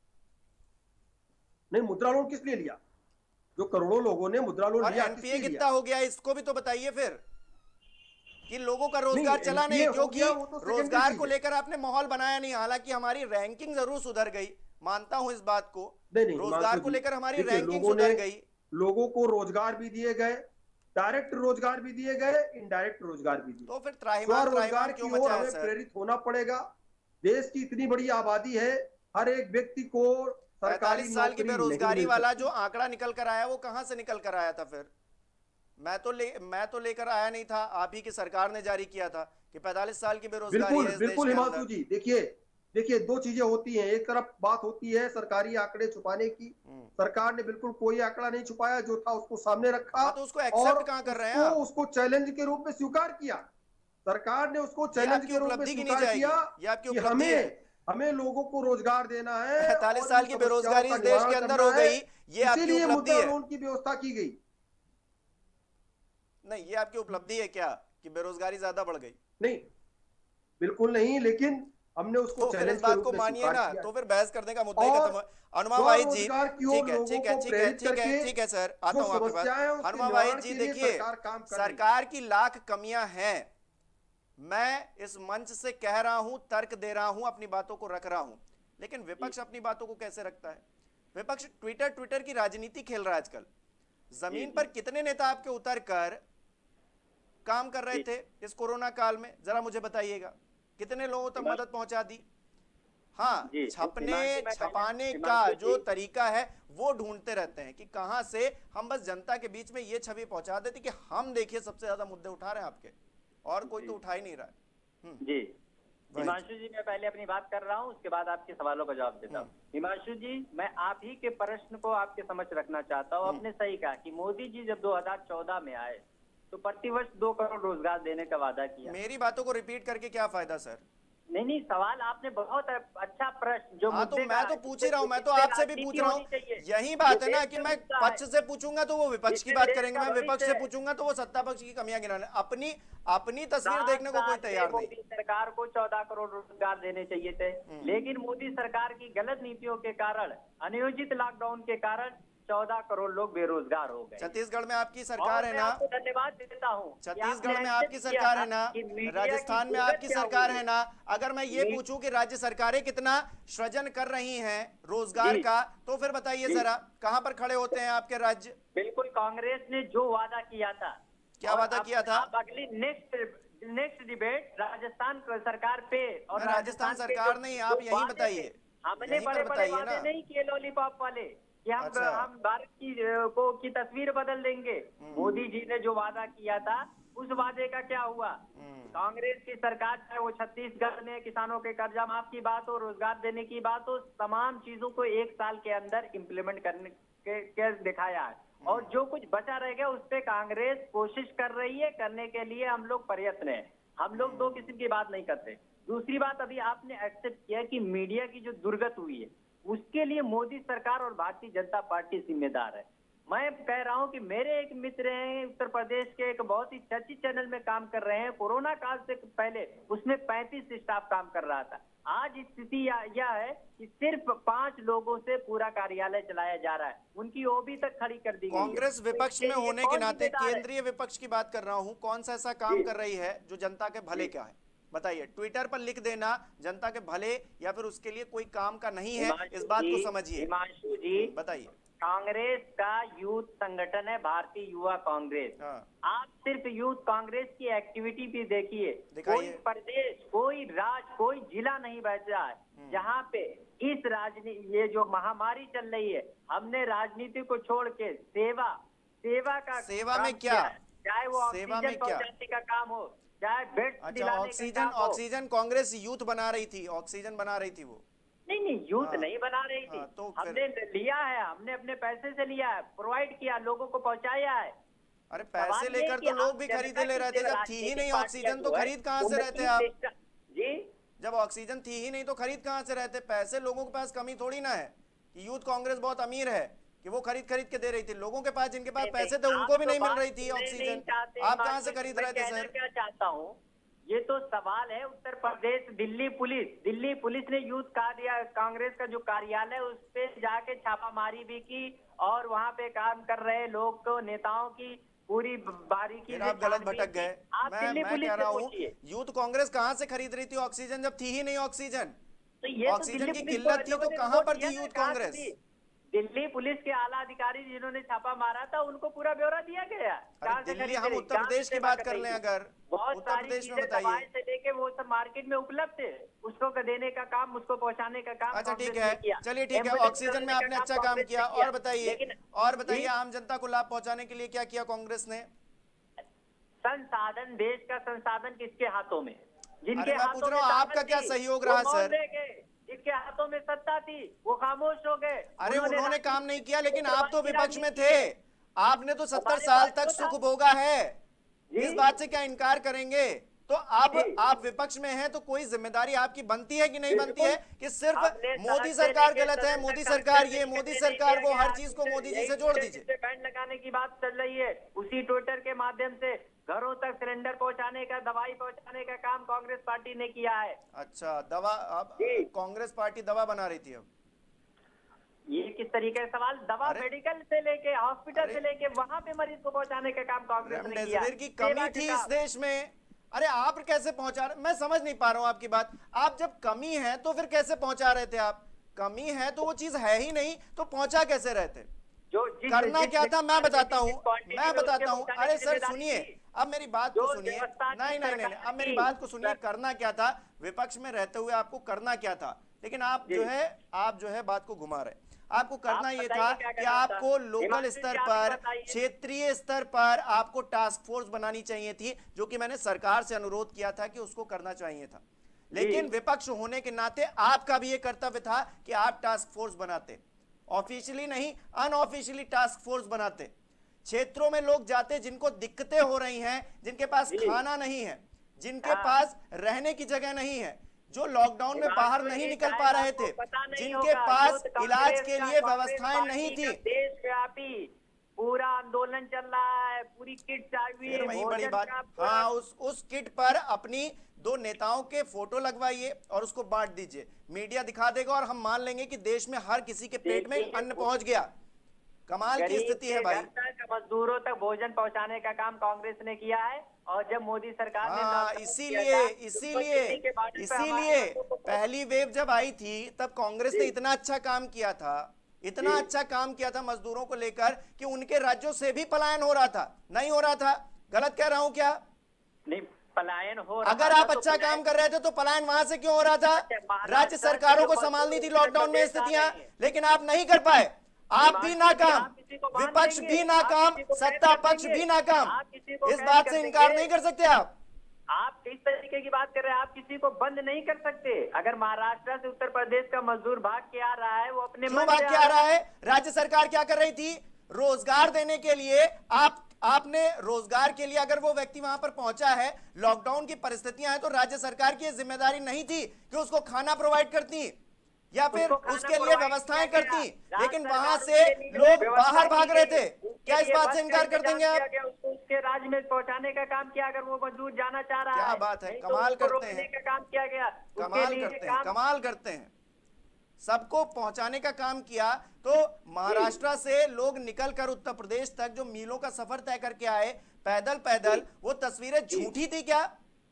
[SPEAKER 3] नहीं, मुद्रा लोन किस लिए लिया? जो करोड़ों लोगों ने मुद्रा लोन
[SPEAKER 1] और
[SPEAKER 3] लिया,
[SPEAKER 1] एनपीए
[SPEAKER 3] किसने
[SPEAKER 1] कितना
[SPEAKER 3] लिया?
[SPEAKER 1] हो गया, इसको भी तो बताइए फिर, कि लोगों का रोजगार
[SPEAKER 3] नहीं,
[SPEAKER 1] चला नहीं
[SPEAKER 3] एनपीए हो
[SPEAKER 1] क्योंकि
[SPEAKER 3] गया, वो तो secondary
[SPEAKER 1] रोजगार
[SPEAKER 3] चीज
[SPEAKER 1] को
[SPEAKER 3] है।
[SPEAKER 1] लेकर आपने माहौल बनाया नहीं। हालांकि हमारी रैंकिंग जरूर सुधर गई, मानता हूं इस बात को।
[SPEAKER 3] नहीं, नहीं,
[SPEAKER 1] रोजगार
[SPEAKER 3] हिमांशु
[SPEAKER 1] को
[SPEAKER 3] जी,
[SPEAKER 1] लेकर हमारी
[SPEAKER 3] देखिए,
[SPEAKER 1] रैंकिंग
[SPEAKER 3] लोगों
[SPEAKER 1] सुधर
[SPEAKER 3] ने-
[SPEAKER 1] गई।
[SPEAKER 3] लोगों को रोजगार भी दिए गए, डायरेक्ट रोजगार भी दिए गए, इनडायरेक्ट रोजगार भी दिए।
[SPEAKER 1] तो फिर त्राहिमाम
[SPEAKER 3] स्वरोजगार
[SPEAKER 1] त्राहिमाम
[SPEAKER 3] की
[SPEAKER 1] क्यों
[SPEAKER 3] ओर
[SPEAKER 1] मचा है
[SPEAKER 3] हमें
[SPEAKER 1] सर?
[SPEAKER 3] प्रेरित होना पड़ेगा। देश की इतनी बड़ी आबादी है, हर एक व्यक्ति को सरकारी
[SPEAKER 1] पैंतालीस साल की
[SPEAKER 3] नौकरी नहीं
[SPEAKER 1] बेरोजगारी
[SPEAKER 3] मिल
[SPEAKER 1] वाला
[SPEAKER 3] सकती।
[SPEAKER 1] जो आंकड़ा निकल कर आया, वो कहां से निकल कर आया था फिर? मैं तो ले मैं तो लेकर आया नहीं था, आप ही की सरकार ने जारी किया था कि पैंतालीस साल की बेरोजगारी
[SPEAKER 3] बिल्कुल
[SPEAKER 1] है इस देश
[SPEAKER 3] बिल्कुल
[SPEAKER 1] के
[SPEAKER 3] हिमांशु
[SPEAKER 1] अंदर।
[SPEAKER 3] जी, देखिए देखिए दो चीजें होती हैं। एक तरफ बात होती है सरकारी आंकड़े छुपाने की,
[SPEAKER 1] हम्म।
[SPEAKER 3] सरकार ने बिल्कुल कोई आंकड़ा नहीं छुपाया, जो था उसको सामने रखा।
[SPEAKER 1] हाँ, तो उसको एक्सेप्ट
[SPEAKER 3] और
[SPEAKER 1] कहां कर रहे हैं
[SPEAKER 3] उसको,
[SPEAKER 1] आप?
[SPEAKER 3] उसको चैलेंज के रूप में स्वीकार किया। सरकार ने उसको
[SPEAKER 1] ये
[SPEAKER 3] चैलेंज
[SPEAKER 1] आपकी
[SPEAKER 3] के रूप में
[SPEAKER 1] उपलब्धि गिनी
[SPEAKER 3] स्वीकार
[SPEAKER 1] जाएगी,
[SPEAKER 3] किया
[SPEAKER 1] ये आपकी
[SPEAKER 3] कि
[SPEAKER 1] उपलब्धि
[SPEAKER 3] हमें
[SPEAKER 1] है।
[SPEAKER 3] हमें लोगों को रोजगार देना है,
[SPEAKER 1] पैंतालीस
[SPEAKER 3] और
[SPEAKER 1] साल
[SPEAKER 3] इन
[SPEAKER 1] की
[SPEAKER 3] समस्याओं
[SPEAKER 1] बेरोजगारी
[SPEAKER 3] का
[SPEAKER 1] इस देश के
[SPEAKER 3] निवारण
[SPEAKER 1] अंदर
[SPEAKER 3] करना
[SPEAKER 1] हो
[SPEAKER 3] है।
[SPEAKER 1] गई, ये आपकी
[SPEAKER 3] इसीलिए
[SPEAKER 1] उपलब्धि
[SPEAKER 3] मुद्रा
[SPEAKER 1] है।
[SPEAKER 3] लोन की व्यवस्था की गई।
[SPEAKER 1] नहीं, ये आपकी उपलब्धि है क्या कि बेरोजगारी ज्यादा बढ़ गई?
[SPEAKER 3] नहीं, बिल्कुल नहीं, लेकिन हमने उसको
[SPEAKER 1] तो फिर
[SPEAKER 3] चैलेंज
[SPEAKER 1] इस
[SPEAKER 3] के
[SPEAKER 1] बात
[SPEAKER 3] रूप
[SPEAKER 1] को
[SPEAKER 3] में
[SPEAKER 1] मानिए
[SPEAKER 3] स्वीकार
[SPEAKER 1] ना,
[SPEAKER 3] किया।
[SPEAKER 1] तो फिर बहस करने का मुद्दा ही
[SPEAKER 3] और
[SPEAKER 1] खत्म है। हनुमा वाहिद जी,
[SPEAKER 3] स्वरोजगार की ओर
[SPEAKER 1] ठीक है
[SPEAKER 3] लोगों
[SPEAKER 1] ठीक है
[SPEAKER 3] को
[SPEAKER 1] ठीक है
[SPEAKER 3] प्रेरित
[SPEAKER 1] ठीक है
[SPEAKER 3] करके
[SPEAKER 1] ठीक है सर, आता
[SPEAKER 3] जो
[SPEAKER 1] हूं आपके
[SPEAKER 3] समस्याएं हैं,
[SPEAKER 1] पास।
[SPEAKER 3] उसके
[SPEAKER 1] हनुमा
[SPEAKER 3] निवारण
[SPEAKER 1] वाहिद जी
[SPEAKER 3] के लिए
[SPEAKER 1] देखिए,
[SPEAKER 3] सरकार काम कर रही है।
[SPEAKER 1] सरकार की लाख कमियां हैं, मैं इस मंच से कह रहा हूं, तर्क दे रहा हूं, अपनी बातों को रख रहा हूं, लेकिन विपक्ष अपनी बातों को कैसे रखता है? विपक्ष ट्विटर ट्विटर की राजनीति खेल रहा है आजकल। जमीन पर कितने नेता आपके उतर कर काम कर रहे थे इस कोरोना काल में, जरा मुझे बताइएगा, कितने लोगों तक मदद पहुंचा दी? हाँ,
[SPEAKER 4] जी,
[SPEAKER 1] छपने
[SPEAKER 4] हिमांशु, मैं
[SPEAKER 1] छपाने
[SPEAKER 4] कहना-
[SPEAKER 1] का
[SPEAKER 4] हिमांशु
[SPEAKER 1] जो
[SPEAKER 4] जी।
[SPEAKER 1] तरीका है वो ढूंढते रहते हैं कि कहां से हम बस जनता के बीच में ये छवि पहुंचा देते कि हम देखिए सबसे ज्यादा मुद्दे उठा रहे हैं आपके, और कोई तो उठा ही नहीं रहा है। हम्म,
[SPEAKER 4] जी हिमांशु जी, मैं पहले अपनी बात कर रहा हूँ, उसके बाद आपके सवालों का जवाब देता हूँ। हिमांशु जी, मैं आप ही के प्रश्न को आपके समझ रखना चाहता हूँ। आपने सही कहा कि मोदी जी जब दो हज़ार चौदह में आए तो प्रतिवर्ष दो करोड़ रोजगार देने का वादा किया।
[SPEAKER 1] मेरी बातों को रिपीट करके क्या फायदा सर?
[SPEAKER 4] नहीं नहीं, सवाल आपने बहुत अच्छा प्रश्न जो
[SPEAKER 1] हाँ, तो मैं तो पूछ ही रहा हूँ, मैं तो आपसे भी पूछ रहा हूँ। यही बात है ना कि मैं पक्ष से पूछूंगा तो वो विपक्ष की बात करेंगे, मैं विपक्ष से पूछूंगा तो वो सत्ता पक्ष की कमियां गिनाने। अपनी अपनी तस्वीर देखने को कोई तैयार नहीं।
[SPEAKER 4] मोदी सरकार को चौदह करोड़ रोजगार देने चाहिए थे, लेकिन मोदी सरकार की गलत नीतियों के कारण, अनियोजित लॉकडाउन के कारण चौदह करोड़ लोग बेरोजगार हो गए।
[SPEAKER 1] छत्तीसगढ़ में आपकी सरकार है ना?
[SPEAKER 4] धन्यवाद देता हूँ।
[SPEAKER 1] छत्तीसगढ़ में आपकी सरकार है ना? राजस्थान में आपकी सरकार है ना? अगर मैं ये पूछूं कि राज्य सरकारें कितना सृजन कर रही हैं रोजगार का, तो फिर बताइए जरा कहां पर खड़े होते हैं आपके राज्य?
[SPEAKER 4] बिल्कुल, कांग्रेस ने जो वादा किया था।
[SPEAKER 1] क्या वादा किया था?
[SPEAKER 4] अगली नेक्स्ट नेक्स्ट डिबेट राजस्थान सरकार पे, और
[SPEAKER 1] राजस्थान सरकार नहीं, आप यही बताइए।
[SPEAKER 4] हमने बड़े बड़े वादे नहीं किए लॉलीपॉप वाले कि हम
[SPEAKER 1] अच्छा।
[SPEAKER 4] हम भारत की को की तस्वीर बदल देंगे। मोदी जी ने जो वादा किया था उस वादे का क्या हुआ? कांग्रेस की सरकार, चाहे वो छत्तीसगढ़ में किसानों के कर्जा माफ की बात हो, रोजगार देने की बात हो, तमाम चीजों को एक साल के अंदर इम्प्लीमेंट करने के, के दिखाया है। और जो कुछ बचा रह गया उस पे कांग्रेस कोशिश कर रही है, करने के लिए हम लोग प्रयत्न है। हम लोग दो किस्म की बात नहीं करते। दूसरी बात, अभी आपने एक्सेप्ट किया कि मीडिया की जो दुर्गत हुई है उसके लिए मोदी सरकार और भारतीय जनता पार्टी जिम्मेदार है। मैं कह रहा हूं कि मेरे एक मित्र हैं उत्तर प्रदेश के, एक बहुत ही चर्चित चैनल में काम कर रहे हैं। कोरोना काल से पहले उसमें पैंतीस स्टाफ काम कर रहा था। आज स्थिति यह है कि सिर्फ पांच लोगों से पूरा कार्यालय चलाया जा रहा है। उनकी ओबी तक खड़ी कर दी गई।
[SPEAKER 1] कांग्रेस विपक्ष में होने के नाते केंद्रीय विपक्ष की बात कर रहा हूँ, कौन सा ऐसा काम कर रही है जो जनता के भले का है? बताइए, ट्विटर पर लिख देना जनता के भले या फिर उसके लिए कोई काम का नहीं है, इस बात को समझिए।
[SPEAKER 4] हिमांशु जी,
[SPEAKER 1] बताइए।
[SPEAKER 4] कांग्रेस का यूथ संगठन है भारतीय युवा कांग्रेस।
[SPEAKER 1] हाँ।
[SPEAKER 4] आप सिर्फ यूथ कांग्रेस की एक्टिविटी भी देखिए।
[SPEAKER 1] दिखाइए।
[SPEAKER 4] कोई प्रदेश, कोई राज्य, कोई जिला नहीं बचा है जहाँ पे इस राजनीति, ये जो महामारी चल रही है, हमने राजनीति को छोड़ के सेवा सेवा का
[SPEAKER 1] सेवा में क्या,
[SPEAKER 4] चाहे वो
[SPEAKER 1] सेवा
[SPEAKER 4] ऑक्सीजन
[SPEAKER 1] में क्या?
[SPEAKER 4] पहुंचाने का काम हो, चाहे बेड
[SPEAKER 1] अच्छा,
[SPEAKER 4] दिलाने का
[SPEAKER 1] ऑक्सीजन
[SPEAKER 4] काम हो।
[SPEAKER 1] ऑक्सीजन कांग्रेस यूथ बना रही थी, ऑक्सीजन बना रही थी वो।
[SPEAKER 4] नहीं नहीं, यूथ
[SPEAKER 1] हाँ,
[SPEAKER 4] नहीं बना रही थी।
[SPEAKER 1] हाँ, तो फिर-
[SPEAKER 4] हमने लिया है, हमने अपने पैसे से लिया है, प्रोवाइड किया, लोगों को पहुंचाया है।
[SPEAKER 1] अरे पैसे लेकर तो लोग भी खरीदे ले रहे थे, जब थी ही नहीं ऑक्सीजन तो खरीद कहाँ से रहते आप?
[SPEAKER 4] जी,
[SPEAKER 1] जब ऑक्सीजन थी ही नहीं तो खरीद कहाँ से रहते? पैसे लोगों के पास कमी थोड़ी ना है कि यूथ कांग्रेस बहुत अमीर है कि वो खरीद खरीद के दे रही थी। लोगों के पास, जिनके पास पैसे थे उनको भी नहीं मिल रही थी ऑक्सीजन। आप कहाँ से खरीद रहे थे सर?
[SPEAKER 4] क्या चाहता हूँ, ये तो सवाल है। उत्तर प्रदेश दिल्ली पुलिस दिल्ली पुलिस ने यूथ कार्य कांग्रेस का जो कार्यालय उस पे जाके छापामारी भी की, और वहाँ पे काम कर रहे लोग को, नेताओं की पूरी बारीकी से
[SPEAKER 1] आप गलत भटक गए।
[SPEAKER 4] आप
[SPEAKER 1] मैं
[SPEAKER 4] दिल्ली
[SPEAKER 1] मैं
[SPEAKER 4] पुलिस
[SPEAKER 1] कह
[SPEAKER 4] से
[SPEAKER 1] रहा हूँ,
[SPEAKER 4] पूछिए।
[SPEAKER 1] यूथ कांग्रेस कहाँ से खरीद रही थी ऑक्सीजन जब थी ही नहीं ऑक्सीजन?
[SPEAKER 4] तो ये तो
[SPEAKER 1] ऑक्सीजन
[SPEAKER 4] दिल्ली
[SPEAKER 1] की
[SPEAKER 4] पुलिस
[SPEAKER 1] किल्लत
[SPEAKER 4] को
[SPEAKER 1] थी तो
[SPEAKER 4] लोगों ने
[SPEAKER 1] कहाँ पर
[SPEAKER 4] रिपोर्ट
[SPEAKER 1] थी
[SPEAKER 4] किया
[SPEAKER 1] यूथ
[SPEAKER 4] ना,
[SPEAKER 1] कांग्रेस?
[SPEAKER 4] कहाँ थी? दिल्ली पुलिस के आला अधिकारी जिन्होंने छापा मारा था उनको पूरा ब्यौरा दिया गया। कहाँ से
[SPEAKER 1] दिल्ली,
[SPEAKER 4] खरीद
[SPEAKER 1] हम
[SPEAKER 4] रही?
[SPEAKER 1] उत्तर
[SPEAKER 4] कहाँ
[SPEAKER 1] प्रदेश
[SPEAKER 4] से
[SPEAKER 1] की बात
[SPEAKER 4] सेवा
[SPEAKER 1] कर
[SPEAKER 4] रही
[SPEAKER 1] लें
[SPEAKER 4] थी?
[SPEAKER 1] अगर,
[SPEAKER 4] बहुत
[SPEAKER 1] उत्तर
[SPEAKER 4] सारी
[SPEAKER 1] प्रदेश में
[SPEAKER 4] चीजें
[SPEAKER 1] बताइए।
[SPEAKER 4] दवाई से लेके वो सब मार्केट में उपलब्ध है, उसको देने का काम, उसको पहुंचाने का काम
[SPEAKER 1] अच्छा ठीक
[SPEAKER 4] कांग्रेस
[SPEAKER 1] है,
[SPEAKER 4] ने किया।
[SPEAKER 1] चलिए ठीक है,
[SPEAKER 4] एम्बुलेंस
[SPEAKER 1] ऑक्सीजन में
[SPEAKER 4] चलाने का
[SPEAKER 1] आपने अच्छा काम
[SPEAKER 4] कांग्रेस ने
[SPEAKER 1] किया। और बताइए,
[SPEAKER 4] लेकिन
[SPEAKER 1] और बताइए
[SPEAKER 4] जी,
[SPEAKER 1] आम जनता को लाभ पहुंचाने के लिए क्या किया कांग्रेस ने?
[SPEAKER 4] संसाधन, देश का संसाधन किसके हाथों में? जिनके
[SPEAKER 1] अरे मैं
[SPEAKER 4] हाथों
[SPEAKER 1] पूछ रहा हूँ,
[SPEAKER 4] में
[SPEAKER 1] आपका
[SPEAKER 4] ताकत
[SPEAKER 1] क्या
[SPEAKER 4] थी,
[SPEAKER 1] सहयोग
[SPEAKER 4] वो
[SPEAKER 1] रहा
[SPEAKER 4] मौन
[SPEAKER 1] सर?
[SPEAKER 4] रह गए। जिनके हाथों में सत्ता थी वो खामोश हो गए।
[SPEAKER 1] अरे उन्होंने काम नहीं किया, लेकिन आप तो
[SPEAKER 4] राजनीति
[SPEAKER 1] विपक्ष में
[SPEAKER 4] की।
[SPEAKER 1] थे। आपने तो सत्तर
[SPEAKER 4] हमारे
[SPEAKER 1] साल
[SPEAKER 4] पास
[SPEAKER 1] तक
[SPEAKER 4] तो था।
[SPEAKER 1] सुख भोगा है,
[SPEAKER 4] जी।
[SPEAKER 1] इस बात से क्या इनकार करेंगे? तो अब
[SPEAKER 4] जी।
[SPEAKER 1] आप विपक्ष में हैं तो कोई जिम्मेदारी आपकी बनती है कि नहीं बनती है कि सिर्फ
[SPEAKER 4] हमने
[SPEAKER 1] मोदी
[SPEAKER 4] सड़क से
[SPEAKER 1] सरकार
[SPEAKER 4] लेके
[SPEAKER 1] गलत है,
[SPEAKER 4] सड़क
[SPEAKER 1] मोदी
[SPEAKER 4] तक
[SPEAKER 1] सरकार
[SPEAKER 4] हमसे
[SPEAKER 1] ये,
[SPEAKER 4] लेके
[SPEAKER 1] मोदी
[SPEAKER 4] नहीं
[SPEAKER 1] सरकार
[SPEAKER 4] दिया
[SPEAKER 1] वो,
[SPEAKER 4] गया।
[SPEAKER 1] हर चीज को मोदी जी से जोड़ दीजिए।
[SPEAKER 4] जिससे बैंड लगाने की बात चल रही है, उसी ट्विटर के माध्यम से घरों तक सिलेंडर पहुंचाने का, दवाई पहुंचाने का काम कांग्रेस पार्टी ने किया है।
[SPEAKER 1] अच्छा, दवा, अब
[SPEAKER 4] जी।
[SPEAKER 1] कांग्रेस पार्टी दवा बना रही थी। अब
[SPEAKER 4] ये किस तरीके का सवाल? दवा
[SPEAKER 1] अरे-
[SPEAKER 4] मेडिकल से लेके हॉस्पिटल
[SPEAKER 1] अरे-
[SPEAKER 4] से लेके वहां पे मरीज को पहुंचाने का काम कांग्रेस ने किया।
[SPEAKER 1] रेमडेसिविर की
[SPEAKER 4] सेवा
[SPEAKER 1] कमी
[SPEAKER 4] के
[SPEAKER 1] थी
[SPEAKER 4] काम।
[SPEAKER 1] इस देश में। अरे आप कैसे पहुंचा रहे? मैं समझ नहीं पा रहा हूं आपकी बात। आप जब कमी है तो फिर कैसे पहुंचा रहे थे? आप कमी है तो वो चीज है ही नहीं तो पहुंचा कैसे रहे थे?
[SPEAKER 4] जो जिस-
[SPEAKER 1] करना
[SPEAKER 4] जिस-
[SPEAKER 1] क्या था मैं बताता हूं,
[SPEAKER 4] जिस क्वांटिटी
[SPEAKER 1] मैं
[SPEAKER 4] में उसके
[SPEAKER 1] बताता हूं।
[SPEAKER 4] पहुंचाने
[SPEAKER 1] अरे
[SPEAKER 4] की
[SPEAKER 1] सर
[SPEAKER 4] जिम्मेदारी
[SPEAKER 1] सुनिए,
[SPEAKER 4] थी।
[SPEAKER 1] अब मेरी बात को
[SPEAKER 4] जो
[SPEAKER 1] सुनिए।
[SPEAKER 4] व्यवस्था
[SPEAKER 1] नहीं नहीं नहीं, अब मेरी बात को सुनिए। करना क्या था विपक्ष में रहते हुए, आपको करना क्या था? लेकिन आप जो है आप जो है बात को घुमा रहे। आपको करना
[SPEAKER 4] आप
[SPEAKER 1] ये
[SPEAKER 4] बताइए
[SPEAKER 1] था
[SPEAKER 4] क्या
[SPEAKER 1] कि
[SPEAKER 4] करना था?
[SPEAKER 1] आपको लोकल
[SPEAKER 4] हिमांशु
[SPEAKER 1] स्तर
[SPEAKER 4] जी, आप
[SPEAKER 1] पर,
[SPEAKER 4] बताइए।
[SPEAKER 1] क्षेत्रीय स्तर पर आपको टास्क फोर्स बनानी चाहिए थी, जो कि मैंने सरकार से अनुरोध किया था कि उसको करना चाहिए था। लेकिन विपक्ष होने के नाते आपका भी ये कर्तव्य था कि आप टास्क फोर्स बनाते, ऑफिशियली नहीं अनऑफिशियली टास्क फोर्स बनाते। क्षेत्रों में लोग जाते जिनको दिक्कतें हो रही हैं, जिनके पास खाना नहीं है, जिनके पास रहने की जगह नहीं है, जो लॉकडाउन में बाहर नहीं निकल पा रहे थे, जिनके पास इलाज के लिए व्यवस्थाएं नहीं थी।
[SPEAKER 4] देशव्यापी पूरा आंदोलन चल रहा है, पूरी किट चाहिए,
[SPEAKER 1] फिर वही बड़ी बात, हाँ उस उस किट पर अपनी दो नेताओं के फोटो लगवाइए और उसको बांट दीजिए, मीडिया दिखा देगा और हम मान लेंगे कि देश में हर किसी के पेट में अन्न पहुंच गया। कमाल की स्थिति है भाई।
[SPEAKER 4] मजदूरों तक भोजन पहुंचाने का काम कांग्रेस ने किया है, और जब मोदी सरकार
[SPEAKER 1] हाँ,
[SPEAKER 4] ने
[SPEAKER 1] इसीलिए इसीलिए इसीलिए पहली वेव जब आई थी तब कांग्रेस ने इतना अच्छा काम किया था, इतना अच्छा काम किया था मजदूरों को लेकर कि उनके राज्यों से भी पलायन हो रहा था। नहीं हो रहा था? गलत कह रहा हूं क्या?
[SPEAKER 4] नहीं, पलायन हो रहा।
[SPEAKER 1] अगर आप अच्छा काम कर रहे थे तो पलायन वहां से क्यों हो रहा था? राज्य सरकारों को संभालनी थी लॉकडाउन में स्थितियां, लेकिन आप नहीं कर पाए। आप भी नाकाम, विपक्ष भी नाकाम, सत्ता पक्ष भी नाकाम। इस बात से इनकार नहीं कर सकते आप।
[SPEAKER 4] आप किस तरीके की बात कर रहे हैं? आप किसी को बंद नहीं कर सकते। अगर महाराष्ट्र से उत्तर प्रदेश का मजदूर भाग के आ रहा है, वो अपने
[SPEAKER 1] क्यों भाग के आ रहा है? राज्य सरकार क्या कर रही थी? रोजगार देने के लिए आप आपने रोजगार के लिए अगर वो व्यक्ति वहां पर पहुंचा है, लॉकडाउन की परिस्थितियां हैं, तो राज्य सरकार की जिम्मेदारी नहीं थी कि उसको खाना प्रोवाइड करती या फिर उसके लिए व्यवस्थाएं करती, लेकिन वहां से लोग बाहर भाग रहे थे। क्या इस बात से इनकार कर देंगे आप?
[SPEAKER 4] उसके राज्य में पहुंचाने का काम किया, अगर वो मजदूर जाना चाह रहा है।
[SPEAKER 1] क्या बात है, कमाल करते हैं,
[SPEAKER 4] का काम किया गया,
[SPEAKER 1] कमाल करते हैं, कमाल करते हैं। सबको पहुंचाने का काम किया। तो महाराष्ट्र से लोग निकलकर उत्तर प्रदेश तक जो मीलों का सफर तय करके आए पैदल पैदल, वो तस्वीरें झूठी थी क्या?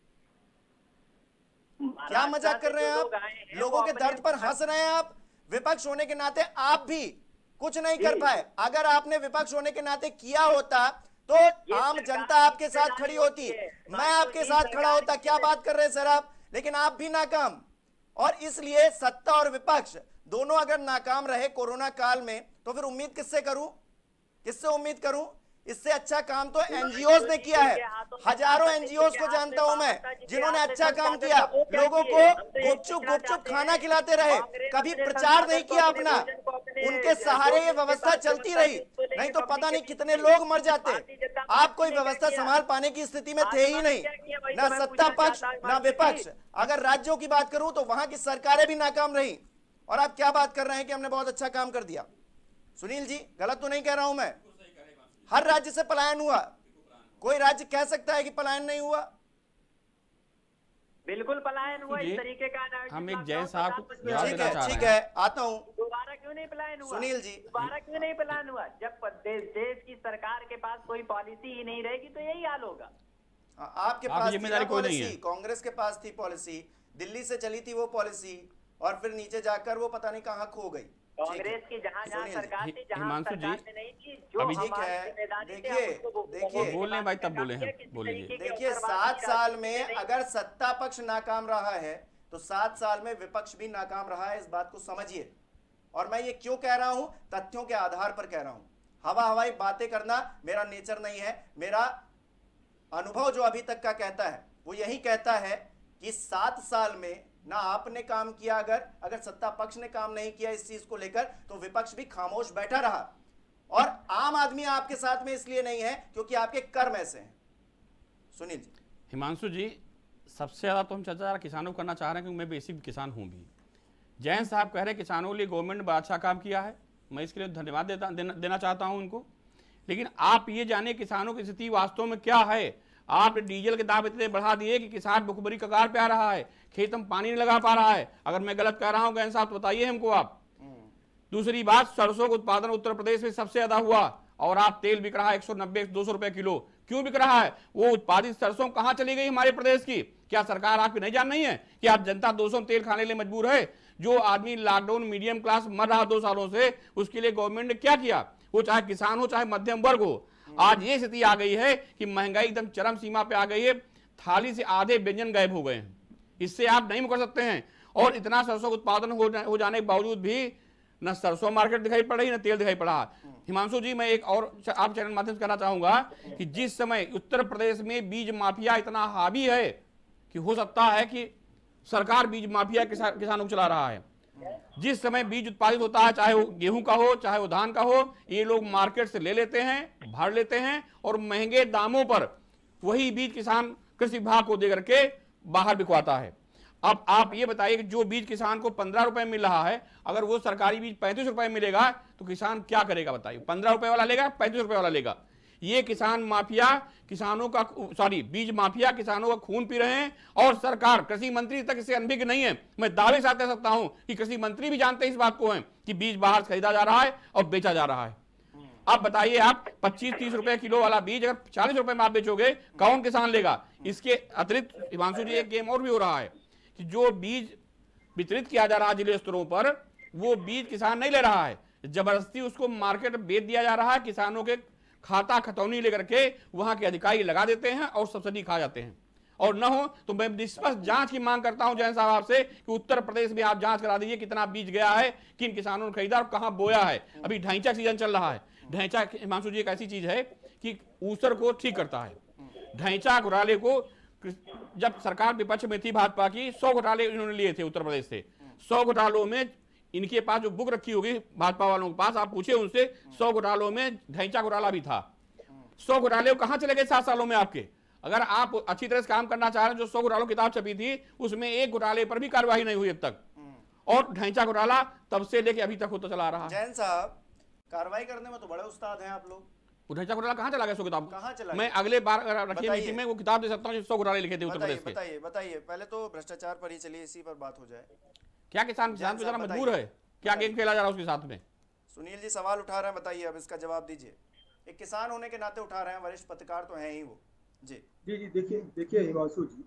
[SPEAKER 1] क्या मजाक कर रहे हैं आप? लोगों के दर्द पर हंस रहे हैं आप। विपक्ष होने के नाते आप भी कुछ नहीं कर पाए। अगर आपने विपक्ष होने के नाते किया होता तो आम जनता आपके साथ खड़ी होती, मैं आपके साथ खड़ा होता। क्या बात कर रहे हैं सर आप? लेकिन आप भी नाकाम। और इसलिए सत्ता और विपक्ष दोनों अगर नाकाम रहे कोरोना काल में, तो फिर उम्मीद किससे करूं? किससे उम्मीद करूं? इससे अच्छा काम तो एनजीओज ने किया है। हजारों एनजीओज को जानता हूं मैं जिन्होंने अच्छा काम किया, लोगों को गुपचुप गुपचुप खाना खिलाते रहे, कभी प्रचार नहीं किया अपना। उनके सहारे ये व्यवस्था चलती रही, नहीं तो पता नहीं कितने लोग मर जाते। आप कोई व्यवस्था संभाल पाने की स्थिति में थे ही नहीं, ना सत्ता पक्ष ना विपक्ष। अगर राज्यों की बात करूं तो वहां की सरकारें भी नाकाम रही। और आप क्या बात कर रहे हैं कि हमने बहुत अच्छा काम कर दिया? सुनील जी, गलत तो नहीं कह रहा हूं मैं? हर राज्य से पलायन हुआ, कोई राज्य कह सकता है कि पलायन नहीं हुआ?
[SPEAKER 4] बिल्कुल पलायन हुआ। इस तरीके का
[SPEAKER 5] हम एक जैन साहब को
[SPEAKER 1] ठीक है, ठीक है, आता हूं।
[SPEAKER 4] दोबारा क्यों नहीं पलायन हुआ
[SPEAKER 1] सुनील जी?
[SPEAKER 4] दोबारा क्यों नहीं पलायन हुआ? जब देश देश की सरकार के पास कोई पॉलिसी ही नहीं रहेगी तो यही हाल होगा।
[SPEAKER 1] आपके पास जिम्मेदारी कोई नहीं है, कांग्रेस के पास थी पॉलिसी, दिल्ली से चली थी वो पॉलिसी, और फिर नीचे जाकर वो पता नहीं कहां खो गई।
[SPEAKER 4] कांग्रेस की जहां जहां सरकार थी, जहां सरकार में नहीं थी, जो
[SPEAKER 1] अभी ठीक है। देखिए देखिए
[SPEAKER 5] बोलने भाई तब बोले हैं, बोलिए।
[SPEAKER 1] देखिए सात साल में अगर सत्ता पक्ष नाकाम रहा है तो सात साल में विपक्ष भी नाकाम रहा है, इस बात को समझिए। और मैं ये क्यों कह रहा हूं? तथ्यों के आधार पर कह रहा हूं। हवा हवाई बातें करना मेरा नेचर नहीं है। मेरा अनुभव जो अभी तक का कहता है वो यही कहता है कि सात साल में ना आपने काम किया, अगर अगर सत्ता पक्ष ने काम नहीं किया इस चीज को लेकर, तो विपक्ष भी खामोश बैठा रहा। और आम आदमी आपके साथ में इसलिए नहीं है क्योंकि आपके कर्म ऐसे हैं। सुनील जी।
[SPEAKER 5] हिमांशु जी, सबसे ज्यादा तो हम चर्चा किसानों को करना चाह रहे हैं क्योंकि मैं बेसिक किसान हूं भी। जैन साहब कह रहे हैं किसानों के लिए गवर्नमेंट ने बड़ा अच्छा काम किया है, मैं इसके लिए धन्यवाद देता देना, देना चाहता हूं उनको। लेकिन आप ये जाने किसानों की स्थिति वास्तव में क्या है। आपने डीजल के दाम इतने बढ़ा दिए कि किसान भुखमरी कगार पे आ रहा है, खेत में पानी नहीं लगा पा रहा है। अगर मैं गलत कह रहा हूं गैन साहब तो बताइए हमको आप। दूसरी बात, सरसों का उत्पादन उत्तर प्रदेश में सबसे ज्यादा हुआ और आप तेल बिक रहा है एक सौ नब्बे दो सौ रुपए किलो। क्यों बिक रहा है? वो उत्पादित सरसों कहां चली गई हमारे प्रदेश की? क्या सरकार आपकी नहीं जान रही है कि आप जनता दो सौ तेल खाने के लिए मजबूर है? जो आदमी लॉकडाउन मीडियम क्लास मर रहा दो सालों से, उसके लिए गवर्नमेंट ने क्या किया? वो चाहे किसान हो चाहे मध्यम वर्ग हो। आज ये स्थिति आ गई है कि महंगाई एकदम चरम सीमा पे आ गई है, थाली से आधे व्यंजन गायब हो गए हैं। इससे आप नहीं मुकर सकते हैं। और इतना सरसों उत्पादन हो, जा, हो जाने के बावजूद भी न सरसों मार्केट दिखाई पड़ रही न तेल दिखाई पड़ा। हिमांशु जी, मैं एक और आप चैनल माध्यम से कहना चाहूंगा कि जिस समय उत्तर प्रदेश में बीज माफिया इतना हावी है कि हो सकता है कि सरकार बीज माफिया किसा, किसानों को चला रहा है। जिस समय बीज उत्पादित होता है, चाहे वो गेहूं का हो चाहे वो धान का हो, ये लोग मार्केट से ले लेते हैं, भर लेते हैं और महंगे दामों पर वही बीज किसान कृषि विभाग को दे करके बाहर बिकवाता है। अब आप ये बताइए कि जो बीज किसान को पंद्रह रुपए मिल रहा है, अगर वो सरकारी बीज पैंतीस रुपए मिलेगा तो किसान क्या करेगा बताइए? पंद्रह रुपए वाला लेगा, पैंतीस रुपए वाला लेगा। ये किसान माफिया किसानों का सॉरी बीज माफिया किसानों का खून पी रहे हैं और सरकार, कृषि मंत्री तक इससे अनभिज्ञ नहीं है। मैं दावे साथ कह सकता हूं कि कृषि मंत्री भी जानते हैं इस बात को है कि बीज बाहर खरीदा जा रहा है और बेचा जा रहा है। अब बताइए, आप पच्चीस तीस रुपए किलो वाला बीज अगर चालीस रुपए में आप बेचोगे, कौन किसान लेगा? इसके अतिरिक्त हिमांशु जी एक गेम और भी हो रहा है कि जो बीज वितरित किया जा रहा है जिले स्तरों पर, वो बीज किसान नहीं ले रहा है, जबरदस्ती उसको मार्केट में बेच दिया जा रहा है। किसानों के खाता खतौनी लेकर के वहां के अधिकारी लगा देते हैं और सब्सिडी खा जाते हैं। और न हो तो मैं निष्पक्ष जांच की मांग करता हूं जैन साहब आपसे कि उत्तर प्रदेश में आप जांच करा दीजिए कितना बीज गया है, किन किसानों ने खरीदा और कहां बोया है। अभी ढैंचा सीजन चल रहा है। ढैंचा हिमांशु जी एक ऐसी चीज है कि ऊसर को ठीक करता है। ढैंचा घोटाले को जब सरकार विपक्ष में थी भाजपा की, सौ घोटाले इन्होंने लिए थे उत्तर प्रदेश से। सौ घोटालों में इनके पास जो बुक रखी होगी भाजपा वालों के पास, आप पूछे उनसे, सौ घोटालों में ढैंचा घोटाला भी था। सौ घोटाले कहां चले गए सात सालों में आपके? अगर आप अच्छी तरह से काम करना चाह रहे हैं, जो सौ घोटालों किताब छपी थी उसमें एक घोटाले पर भी कार्रवाई नहीं हुई अब तक, और ढैंचा घोटाला तब से लेके अभी तक होता चला रहा है।
[SPEAKER 1] जैन साहब, कार्रवाई करने में तो बड़े उस्ताद हैं आप लोग।
[SPEAKER 5] ढैंचा घोटाला कहां चला गया? सौ किताब
[SPEAKER 1] कहां चला?
[SPEAKER 5] मैं अगले बार रखिए मीटिंग में वो किताब दे सकता हूं जो सौ घोटाले लिखे थे उत्तर प्रदेश के।
[SPEAKER 1] बताइए बताइए, पहले तो भ्रष्टाचार पर ही चलिए, इसी पर बात हो जाए।
[SPEAKER 5] क्या किसान किसान बेचारा मजबूर है? क्या गेम खेला जा रहा है उसके साथ में?
[SPEAKER 1] सुनील जी सवाल उठा रहे हैं, बताइए, अब इसका जवाब दीजिए। एक किसान होने के नाते उठा रहे हैं, वरिष्ठ पत्रकार तो हैं ही वो। जी
[SPEAKER 3] जी जी देखिए देखिए हिमांशु जी,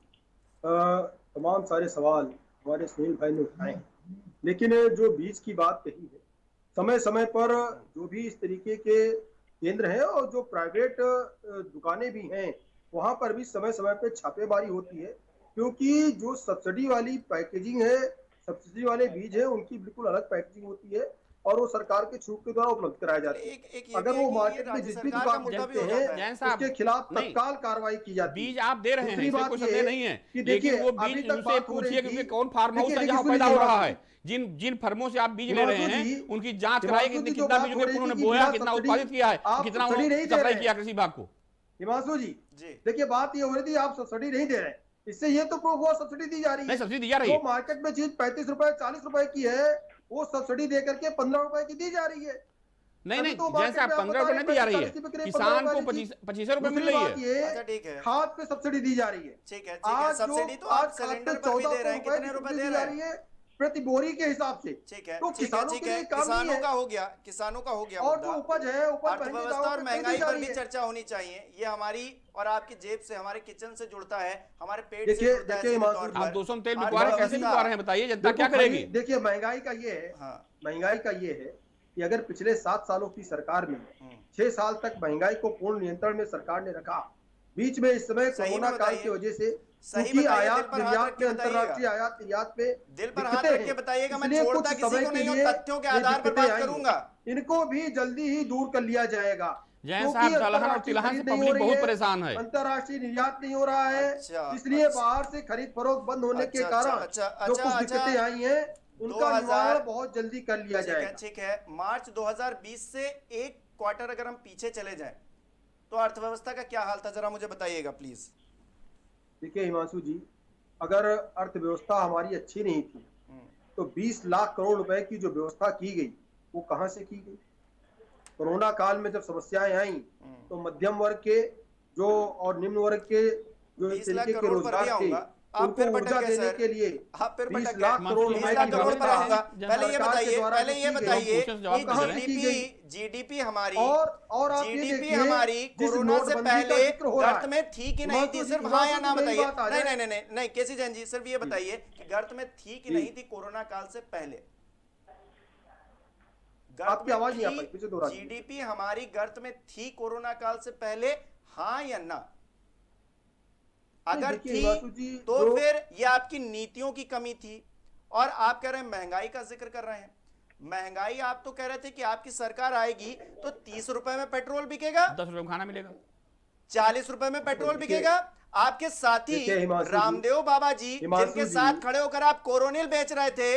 [SPEAKER 3] तमाम सारे सवाल हमारे सुनील भाई ने उठाए हैं, लेकिन जो बीज की बात कही है, समय समय पर जो भी इस तरीके के केंद्र हैं और जो प्राइवेट दुकानें भी हैं, वहां पर भी समय समय पर छापेमारी होती है, क्योंकि जो सब्सिडी वाली पैकेजिंग है, सब्सिडी वाले बीज है, उनकी बिल्कुल अलग पैकेजिंग होती है और वो सरकार के छूट के द्वारा उपलब्ध कराए जाते हैं। अगर वो मार्केट में जिस भी दुकान करते हैं उसके खिलाफ तत्काल कार्रवाई की जाती है।
[SPEAKER 5] बीज आप दे रहे हैं,
[SPEAKER 3] बात
[SPEAKER 5] कोई संदेह नहीं है
[SPEAKER 3] कि
[SPEAKER 5] देखिए वो बीज उनसे पूछिए कि कौन फार्म हाउस है जहां पैदा हो रहा है, जिन जिन फर्मों से आप बीज ले रहे हैं उनकी जांच कराइए कि कितना बीज उन्होंने बोया, कितना उत्पादित किया है, कितना सप्लाई किया कृषि विभाग को।
[SPEAKER 3] हिमांशु जी देखिए, बात ये हो रही थी आप सब्सिडी नहीं दे रहे, इससे ये तो प्रूफ हुआ सब्सिडी दी जा रही है।
[SPEAKER 5] सब्सिडी दी जा रही है।
[SPEAKER 3] तो मार्केट में चीज पैंतीस रुपए चालीस रुपए की है, वो सब्सिडी दे करके पंद्रह रुपए की दी जा रही है।
[SPEAKER 5] नहीं नहीं, जैसे आप पंद्रह रुपए नहीं दी जा रही है, किसान को पच्चीस पच्चीस रुपए मिल रही है।
[SPEAKER 1] अच्छा ठीक है,
[SPEAKER 3] खाद पे सब्सिडी दी जा रही है।
[SPEAKER 1] ठीक है ठीक है, सब्सिडी तो आप सिलेंडर पर भी दे रहे हैं, कितने रुपए दे रहे हैं
[SPEAKER 3] प्रति बोरी के हिसाब से?
[SPEAKER 1] ठीक है
[SPEAKER 3] तो किसानों के लिए काम
[SPEAKER 1] किसानों का हो गया, किसानों का हो गया।
[SPEAKER 3] और जो उपज है, उपज
[SPEAKER 1] अर्थव्यवस्था और महंगाई पर भी चर्चा होनी चाहिए। ये हमारी और आपकी जेब से, हमारे किचन से जुड़ता है, हमारे पेट से जुड़ता है।
[SPEAKER 5] आप दो सौ तेल बिकवा रहे हैं, कैसे बिकवा रहे हैं बताइए, जनता क्या करेगी?
[SPEAKER 3] देखिए महंगाई का ये है, महंगाई का ये है कि अगर पिछले सात सालों की सरकार में छह साल तक महंगाई को पूर्ण नियंत्रण में सरकार ने रखा, बीच में इस समय कोरोना काल की वजह से क्योंकि आयात निर्यात में, अंतर्राष्ट्रीय आयात निर्यात में
[SPEAKER 1] दिल पर हाथ रख के बताइएगा, मैं छोड़ता किसी को नहीं हूं, तथ्यों के आधार पर बात करूंगा।
[SPEAKER 3] इनको भी जल्दी ही दूर कर लिया जाएगा।
[SPEAKER 5] जैन साहब, दलहन और तिलहन से पब्लिक बहुत परेशान है,
[SPEAKER 3] अंतर्राष्ट्रीय निर्यात नहीं हो रहा है, इसलिए बाहर से खरीद फरोख्त बंद होने के कारण जो कुछ दिक्कतें आई हैं उनका निवारण बहुत जल्दी कर लिया जाएगा।
[SPEAKER 1] ठीक है, मार्च दो हजार बीस से एक क्वार्टर अगर हम पीछे चले जाएं तो अर्थव्यवस्था का क्या हाल था, जरा मुझे बताइएगा प्लीज।
[SPEAKER 3] देखिए हिमांशु जी, अगर अर्थव्यवस्था हमारी अच्छी नहीं थी तो बीस लाख करोड़ रुपए की जो व्यवस्था की गई वो कहां से की गई? कोरोना काल में जब समस्याएं आई तो मध्यम वर्ग के जो और निम्न वर्ग के जो इस तरीके के रोजगार थे
[SPEAKER 1] आप फिर
[SPEAKER 3] ऊर्जा देने के लिए
[SPEAKER 1] आप फिर
[SPEAKER 3] बीस लाख करोड़ रुपए की
[SPEAKER 1] करोड़ पर आऊंगा।
[SPEAKER 3] व्यवस्था
[SPEAKER 1] पहले ये बताइए पहले ये बताइए
[SPEAKER 3] की
[SPEAKER 1] जीडीपी जीडीपी हमारी
[SPEAKER 3] और और आप ये
[SPEAKER 1] जीडीपी
[SPEAKER 3] देखिए
[SPEAKER 1] हमारी
[SPEAKER 3] जिस
[SPEAKER 1] कोरोना से
[SPEAKER 3] नोटबंदी का
[SPEAKER 1] पहले
[SPEAKER 3] जिक्र हो रहा है,
[SPEAKER 1] गर्त में थी कि नहीं थी,
[SPEAKER 3] हिमांशु
[SPEAKER 1] सिर्फ
[SPEAKER 3] जी,
[SPEAKER 1] हाँ या
[SPEAKER 3] हिमांशु
[SPEAKER 1] ना
[SPEAKER 3] जी, मेरी
[SPEAKER 1] बताइए।
[SPEAKER 3] बात आ
[SPEAKER 1] नहीं
[SPEAKER 3] जाए।
[SPEAKER 1] नहीं नहीं नहीं केसी जैन जी, सिर्फ ये बताइए कि गर्त में थी कि नहीं थी कोरोना काल से पहले?
[SPEAKER 3] आपकी आवाज नहीं आ पाई, पीछे दोहरा दीजिए।
[SPEAKER 1] जीडीपी हमारी गर्त में थी कोरोना काल से पहले, हाँ या ना? अगर थी तो फिर ये आपकी नीतियों की कमी थी। और आप कह रहे हैं महंगाई का जिक्र कर रहे हैं, महंगाई आप तो कह रहे थे कि आपकी सरकार आएगी तो तीस रुपए में पेट्रोल बिकेगा,
[SPEAKER 5] दस रुपए में खाना मिलेगा,
[SPEAKER 1] चालीस रुपए में पेट्रोल बिकेगा। आपके साथी
[SPEAKER 3] देखिए हिमांशु जी,
[SPEAKER 1] रामदेव बाबा जी
[SPEAKER 3] हिमांशु
[SPEAKER 1] जिनके
[SPEAKER 3] जी,
[SPEAKER 1] साथ खड़े होकर आप कोरोनिल बेच रहे थे,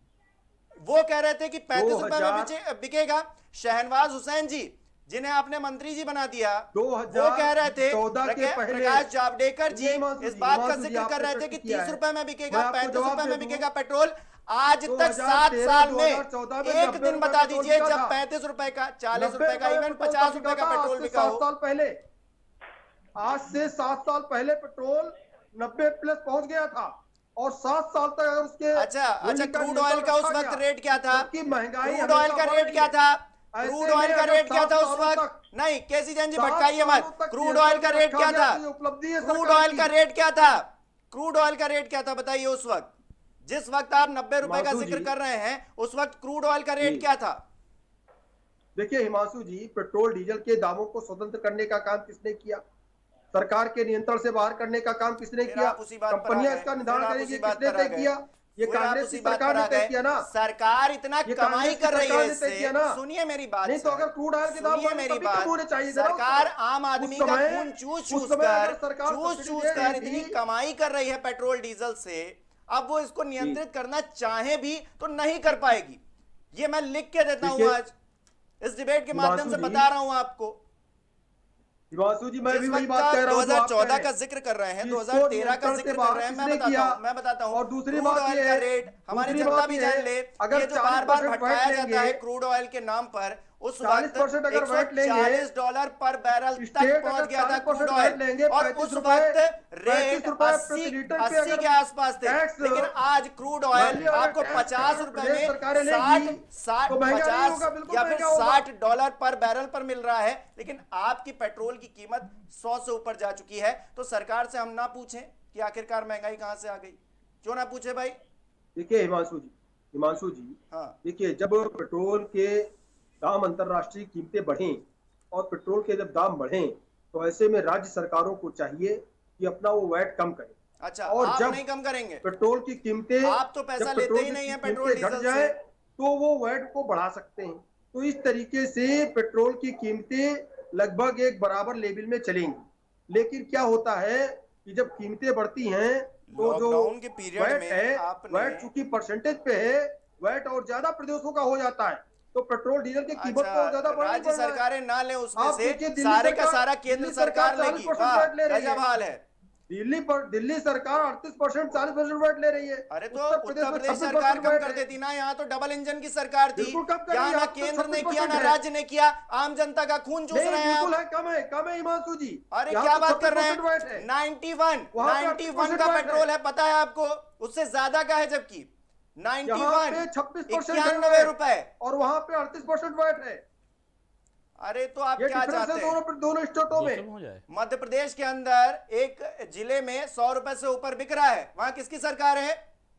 [SPEAKER 1] वो कह रहे थे कि पैंतीस रुपए में बिचे- बिकेगा। शहनवाज हुसैन जी जिन्हें आपने मंत्री जी बना दिया,
[SPEAKER 3] दो
[SPEAKER 1] वो
[SPEAKER 3] हजार
[SPEAKER 1] कह रहे थे,
[SPEAKER 3] चौदह के
[SPEAKER 1] प्रका-
[SPEAKER 3] पहले
[SPEAKER 1] प्रकाश जावड़ेकर जी
[SPEAKER 3] हिमांशु
[SPEAKER 1] इस
[SPEAKER 3] जी,
[SPEAKER 1] बात का
[SPEAKER 3] हिमांशु जी,
[SPEAKER 1] जिक्र कर
[SPEAKER 3] आपने
[SPEAKER 1] रहे थे कि
[SPEAKER 3] प्रश्न किया
[SPEAKER 1] तीस
[SPEAKER 3] है।
[SPEAKER 1] रुपए में
[SPEAKER 3] मैं
[SPEAKER 1] बिकेगा,
[SPEAKER 3] आपको
[SPEAKER 1] पैंतीस
[SPEAKER 3] जवाब
[SPEAKER 1] रुपए
[SPEAKER 3] दे
[SPEAKER 1] में
[SPEAKER 3] दूं।
[SPEAKER 1] बिकेगा पेट्रोल। आज
[SPEAKER 3] दो
[SPEAKER 1] तक
[SPEAKER 3] हजार
[SPEAKER 1] सात
[SPEAKER 3] तेरह,
[SPEAKER 1] साल
[SPEAKER 3] दो
[SPEAKER 1] में
[SPEAKER 3] हजार चौदह में
[SPEAKER 1] एक
[SPEAKER 3] नब्बे
[SPEAKER 1] दिन
[SPEAKER 3] रुपए
[SPEAKER 1] बता
[SPEAKER 3] पेट्रोल
[SPEAKER 1] दीजिए
[SPEAKER 3] बिका
[SPEAKER 1] जब
[SPEAKER 3] था।
[SPEAKER 1] पैंतीस रुपए का, चालीस
[SPEAKER 3] नब्बे
[SPEAKER 1] रुपए का,
[SPEAKER 3] रुपए
[SPEAKER 1] इवन
[SPEAKER 3] पेट्रोल
[SPEAKER 1] पचास
[SPEAKER 3] बिका
[SPEAKER 1] रुपए का
[SPEAKER 3] था,
[SPEAKER 1] पेट्रोल
[SPEAKER 3] आज से
[SPEAKER 1] बिका
[SPEAKER 3] सात
[SPEAKER 1] हो।
[SPEAKER 3] साल पहले आज से सात साल पहले पेट्रोल नब्बे प्लस पहुंच गया था, और सात साल तक अगर उसके
[SPEAKER 1] अच्छा अच्छा,
[SPEAKER 3] मूल्य का
[SPEAKER 1] क्रूड
[SPEAKER 3] नियंत्रण
[SPEAKER 1] ऑयल का उस
[SPEAKER 3] रखा
[SPEAKER 1] वक्त
[SPEAKER 3] गया,
[SPEAKER 1] रेट क्या था?
[SPEAKER 3] जबकि महंगाई
[SPEAKER 1] क्रूड ऑयल का
[SPEAKER 3] हमेशा
[SPEAKER 1] रेट
[SPEAKER 3] बढ़
[SPEAKER 1] क्या
[SPEAKER 3] रही
[SPEAKER 1] था?
[SPEAKER 3] है।
[SPEAKER 1] क्रूड
[SPEAKER 3] ऐसे
[SPEAKER 1] ऑयल
[SPEAKER 3] में
[SPEAKER 1] का
[SPEAKER 3] अगर
[SPEAKER 1] रेट क्या था
[SPEAKER 3] सात
[SPEAKER 1] उस
[SPEAKER 3] सालों
[SPEAKER 1] वक्त?
[SPEAKER 3] तक-
[SPEAKER 1] नहीं केसी जैन जी
[SPEAKER 3] सात
[SPEAKER 1] भटकाइए
[SPEAKER 3] सालों
[SPEAKER 1] मत।
[SPEAKER 3] तक
[SPEAKER 1] क्रूड
[SPEAKER 3] नियंत्रण
[SPEAKER 1] ऑयल का
[SPEAKER 3] में
[SPEAKER 1] रेट
[SPEAKER 3] रखा
[SPEAKER 1] क्या
[SPEAKER 3] गया
[SPEAKER 1] था?
[SPEAKER 3] तो ये उपलब्धि है
[SPEAKER 1] क्रूड
[SPEAKER 3] सरकार
[SPEAKER 1] ऑयल का
[SPEAKER 3] की।
[SPEAKER 1] रेट क्या था? क्रूड ऑयल का रेट क्या था बताइए उस वक्त, जिस वक्त आप नब्बे रुपए का
[SPEAKER 3] हिमांशु
[SPEAKER 1] जिक्र
[SPEAKER 3] जी,
[SPEAKER 1] कर रहे हैं, उस वक्त क्रूड ऑयल का रेट
[SPEAKER 3] जी।
[SPEAKER 1] क्या था?
[SPEAKER 3] देखिए हिमांशु जी, पेट्रोल डीजल के दामों को स्वतंत्र करने का काम किसने किया? सरकार के नियंत्रण से बाहर करने का काम किसने
[SPEAKER 1] फिर
[SPEAKER 3] किया?
[SPEAKER 1] आप उसी बात पर आ
[SPEAKER 3] कंपनियां
[SPEAKER 1] गए।
[SPEAKER 3] इसका
[SPEAKER 1] फिर
[SPEAKER 3] निर्धारण
[SPEAKER 1] आप
[SPEAKER 3] करेंगी,
[SPEAKER 1] उसी बात
[SPEAKER 3] किसने
[SPEAKER 1] पर आ
[SPEAKER 3] तय
[SPEAKER 1] गए।
[SPEAKER 3] किया? ये
[SPEAKER 1] फिर आप
[SPEAKER 3] कांग्रेस
[SPEAKER 1] उसी
[SPEAKER 3] की
[SPEAKER 1] बात
[SPEAKER 3] सरकार
[SPEAKER 1] पर आ
[SPEAKER 3] ने तय
[SPEAKER 1] गए।
[SPEAKER 3] किया ना।
[SPEAKER 1] सरकार इतना
[SPEAKER 3] ये
[SPEAKER 1] कमाई
[SPEAKER 3] कांग्रेस की
[SPEAKER 1] कर रही है
[SPEAKER 3] सरकार ने तय
[SPEAKER 1] इससे।
[SPEAKER 3] किया ना।
[SPEAKER 1] सुनिए मेरी बात,
[SPEAKER 3] नहीं तो
[SPEAKER 1] सर।
[SPEAKER 3] अगर क्रूड ऑयल के दाम
[SPEAKER 1] सुनिए
[SPEAKER 3] बढ़े
[SPEAKER 1] मेरी
[SPEAKER 3] तभी कम
[SPEAKER 1] बात।
[SPEAKER 3] होने चाहिए थे ना उस
[SPEAKER 1] सरकार
[SPEAKER 3] समय।
[SPEAKER 1] आम आदमी
[SPEAKER 3] उस
[SPEAKER 1] का
[SPEAKER 3] समय-
[SPEAKER 1] खून चूस
[SPEAKER 3] उस
[SPEAKER 1] चूस
[SPEAKER 3] समय
[SPEAKER 1] कर
[SPEAKER 3] अगर सरकार
[SPEAKER 1] चूस
[SPEAKER 3] सब्सिडी
[SPEAKER 1] चूस
[SPEAKER 3] दे
[SPEAKER 1] कर
[SPEAKER 3] रही
[SPEAKER 1] इतनी
[SPEAKER 3] थी-
[SPEAKER 1] कमाई कर रही है पेट्रोल डीजल से, अब वो इसको नियंत्रित करना चाहे भी तो नहीं कर पाएगी। ये मैं लिख के देता हूं,
[SPEAKER 3] देखिए,
[SPEAKER 1] आज इस डिबेट के माध्यम से
[SPEAKER 3] हिमांशु जी,
[SPEAKER 1] बता रहा हूं आपको।
[SPEAKER 3] हिमांशु जी, मैं भी
[SPEAKER 1] जिस
[SPEAKER 3] वही
[SPEAKER 1] वक्त
[SPEAKER 3] बात कह रहा
[SPEAKER 1] दो
[SPEAKER 3] हूं जो
[SPEAKER 1] हजार
[SPEAKER 3] आप कह
[SPEAKER 1] चौदह
[SPEAKER 3] रहे
[SPEAKER 1] का
[SPEAKER 3] हैं।
[SPEAKER 1] जिक्र कर रहे हैं,
[SPEAKER 3] इसको
[SPEAKER 1] दो हजार तेरह का
[SPEAKER 3] नियंत्रण
[SPEAKER 1] जिक्र
[SPEAKER 3] से
[SPEAKER 1] कर
[SPEAKER 3] बाहर
[SPEAKER 1] रहे हैं, मैं
[SPEAKER 3] किसने
[SPEAKER 1] बताता
[SPEAKER 3] किया?
[SPEAKER 1] हूं मैं बताता हूं
[SPEAKER 3] और दूसरी
[SPEAKER 1] क्रूड
[SPEAKER 3] बात
[SPEAKER 1] ऑयल
[SPEAKER 3] ये
[SPEAKER 1] का
[SPEAKER 3] है-
[SPEAKER 1] रेट हमारी
[SPEAKER 3] दूसरी
[SPEAKER 1] जनता
[SPEAKER 3] बात
[SPEAKER 1] भी
[SPEAKER 3] ये
[SPEAKER 1] जान
[SPEAKER 3] है,
[SPEAKER 1] ले,
[SPEAKER 3] अगर
[SPEAKER 1] ये जो
[SPEAKER 3] चालीस
[SPEAKER 1] बार बार
[SPEAKER 3] परसेंट
[SPEAKER 1] भटकाया
[SPEAKER 3] वैट
[SPEAKER 1] जाता है
[SPEAKER 3] लेंगे-
[SPEAKER 1] क्रूड ऑयल के नाम पर, उस
[SPEAKER 3] चालीस
[SPEAKER 1] वक्त
[SPEAKER 3] परसेंट अगर
[SPEAKER 1] एक सौ
[SPEAKER 3] वैट लेंगे-
[SPEAKER 1] चालीस डॉलर पर बैरल तक
[SPEAKER 3] स्टेट
[SPEAKER 1] पहुंच
[SPEAKER 3] अगर
[SPEAKER 1] गया था
[SPEAKER 3] चालीस
[SPEAKER 1] क्रूड
[SPEAKER 3] परसेंट
[SPEAKER 1] ऑयल,
[SPEAKER 3] वैट लेंगे,
[SPEAKER 1] और
[SPEAKER 3] पैंतीस
[SPEAKER 1] उस
[SPEAKER 3] रुपए-
[SPEAKER 1] वक्त रेट
[SPEAKER 3] पैंतीस रुपए प्रति
[SPEAKER 1] अस्सी
[SPEAKER 3] लीटर पे
[SPEAKER 1] अस्सी
[SPEAKER 3] अगर
[SPEAKER 1] के आसपास थे।
[SPEAKER 3] टैक्स-
[SPEAKER 1] लेकिन आज क्रूड
[SPEAKER 3] मान
[SPEAKER 1] ऑयल
[SPEAKER 3] लिया अगर
[SPEAKER 1] आपको
[SPEAKER 3] टैक्स
[SPEAKER 1] पचास
[SPEAKER 3] अगर
[SPEAKER 1] रुपए
[SPEAKER 3] प्रदेश
[SPEAKER 1] में
[SPEAKER 3] सरकारें
[SPEAKER 1] साठ
[SPEAKER 3] लेंगी,
[SPEAKER 1] साठ
[SPEAKER 3] तो महंगा नहीं
[SPEAKER 1] पचास
[SPEAKER 3] होगा, बिल्कुल
[SPEAKER 1] या फिर
[SPEAKER 3] महंगा होगा।
[SPEAKER 1] साठ डॉलर पर बैरल पर मिल रहा है, लेकिन आपकी पेट्रोल की कीमत सौ से ऊपर जा चुकी है। तो सरकार से हम ना पूछें कि आखिरकार महंगाई कहां से आ गई? क्यों ना पूछे भाई?
[SPEAKER 3] देखिए हिमांशु जी, हिमांशु जी,
[SPEAKER 1] हाँ,
[SPEAKER 3] देखिए जब पेट्रोल के दाम अंतर्राष्ट्रीय कीमतें बढ़ें और पेट्रोल के जब दाम बढ़ें, तो ऐसे में राज्य सरकारों को चाहिए कि अपना वो वैट कम करें।
[SPEAKER 1] अच्छा,
[SPEAKER 3] और
[SPEAKER 1] आप
[SPEAKER 3] जब
[SPEAKER 1] नहीं कम करेंगे?
[SPEAKER 3] पेट्रोल की कीमतें
[SPEAKER 1] आप तो पैसा
[SPEAKER 3] जब
[SPEAKER 1] लेते
[SPEAKER 3] पेट्रोल
[SPEAKER 1] ही
[SPEAKER 3] की
[SPEAKER 1] नहीं है
[SPEAKER 3] कीमतें
[SPEAKER 1] पेट्रोल
[SPEAKER 3] घट
[SPEAKER 1] डीजल
[SPEAKER 3] जाए,
[SPEAKER 1] से।
[SPEAKER 3] तो वो वैट को बढ़ा सकते हैं। तो इस तरीके से पेट्रोल की कीमतें लगभग एक बराबर लेवल में चलेंगी। लेकिन क्या होता है कि जब कीमतें बढ़ती हैं तो जो
[SPEAKER 1] लॉकडाउन के पीरियड
[SPEAKER 3] वैट
[SPEAKER 1] में
[SPEAKER 3] है,
[SPEAKER 1] आपने-
[SPEAKER 3] वैट चूंकि परसेंटेज पे है, वैट और ज्यादा प्रदेशों का हो जाता है, तो पेट्रोल डीजल की कीमत
[SPEAKER 1] अच्छा,
[SPEAKER 3] को ज्यादा बढ़ानी
[SPEAKER 1] राज्य
[SPEAKER 3] पड़ रहा है।
[SPEAKER 1] सरकारें ना ले उसमें
[SPEAKER 3] आप
[SPEAKER 1] से,
[SPEAKER 3] देखिए, दिल्ली
[SPEAKER 1] सारे का
[SPEAKER 3] सरकार-
[SPEAKER 1] सारा केंद्र
[SPEAKER 3] दिल्ली
[SPEAKER 1] सरकार
[SPEAKER 3] सरकार
[SPEAKER 1] लेगी।
[SPEAKER 3] चालीस परसेंट
[SPEAKER 1] वाह,
[SPEAKER 3] वैट ले रही है।
[SPEAKER 1] गजब हाल है।
[SPEAKER 3] दिल्ली पर दिल्ली सरकार अड़तीस परसेंट चालीस परसेंट वैट ले रही है।
[SPEAKER 1] अरे तो
[SPEAKER 3] उत्तर
[SPEAKER 1] उत्तर
[SPEAKER 3] में
[SPEAKER 1] प्रदेश
[SPEAKER 3] छब्बीस
[SPEAKER 1] सरकार
[SPEAKER 3] परसेंट
[SPEAKER 1] कम
[SPEAKER 3] वैट
[SPEAKER 1] कर
[SPEAKER 3] है।
[SPEAKER 1] देती ना, यहाँ तो डबल इंजन की सरकार थी,
[SPEAKER 3] बिल्कुल कम कर
[SPEAKER 1] यहाँ
[SPEAKER 3] रही है,
[SPEAKER 1] ना
[SPEAKER 3] अब तो
[SPEAKER 1] केंद्र ने
[SPEAKER 3] छब्बीस
[SPEAKER 1] किया ना
[SPEAKER 3] परसेंट है।
[SPEAKER 1] राज्य ने किया, आम जनता का खून चूस
[SPEAKER 3] नहीं,
[SPEAKER 1] रहे हैं
[SPEAKER 3] बिल्कुल
[SPEAKER 1] आप।
[SPEAKER 3] है, कम है, कम है हिमांशु जी।
[SPEAKER 1] अरे
[SPEAKER 3] यहाँ
[SPEAKER 1] क्या
[SPEAKER 3] तो
[SPEAKER 1] बात कर रहे
[SPEAKER 3] छब्बीस परसेंट वैट
[SPEAKER 1] हैं?
[SPEAKER 3] है।
[SPEAKER 1] नाइन्टी वन
[SPEAKER 3] वहाँ पे
[SPEAKER 1] नाइन्टी वन
[SPEAKER 3] अड़तीस
[SPEAKER 1] का
[SPEAKER 3] परसेंट वैट
[SPEAKER 1] पेट्रोल
[SPEAKER 3] है।
[SPEAKER 1] है, पता है आपको? उससे ज्यादा का है, जबकि
[SPEAKER 3] यहाँ पे
[SPEAKER 1] नाइन्टी
[SPEAKER 3] छब्बीस
[SPEAKER 1] वन
[SPEAKER 3] परसेंट
[SPEAKER 1] इक्यानवे रुपए,
[SPEAKER 3] और वहाँ पे अड़तीस परसेंट वैट है।
[SPEAKER 1] अरे तो आप
[SPEAKER 3] ये
[SPEAKER 1] क्या
[SPEAKER 3] डिफरेंस
[SPEAKER 1] चाहते
[SPEAKER 3] है
[SPEAKER 1] हैं?
[SPEAKER 3] दोनों दोनों स्टेटों में।
[SPEAKER 5] हो जाए।
[SPEAKER 1] मध्य प्रदेश के अंदर एक जिले में सौ रुपए से ऊपर बिक रहा है, वहां किसकी सरकार है?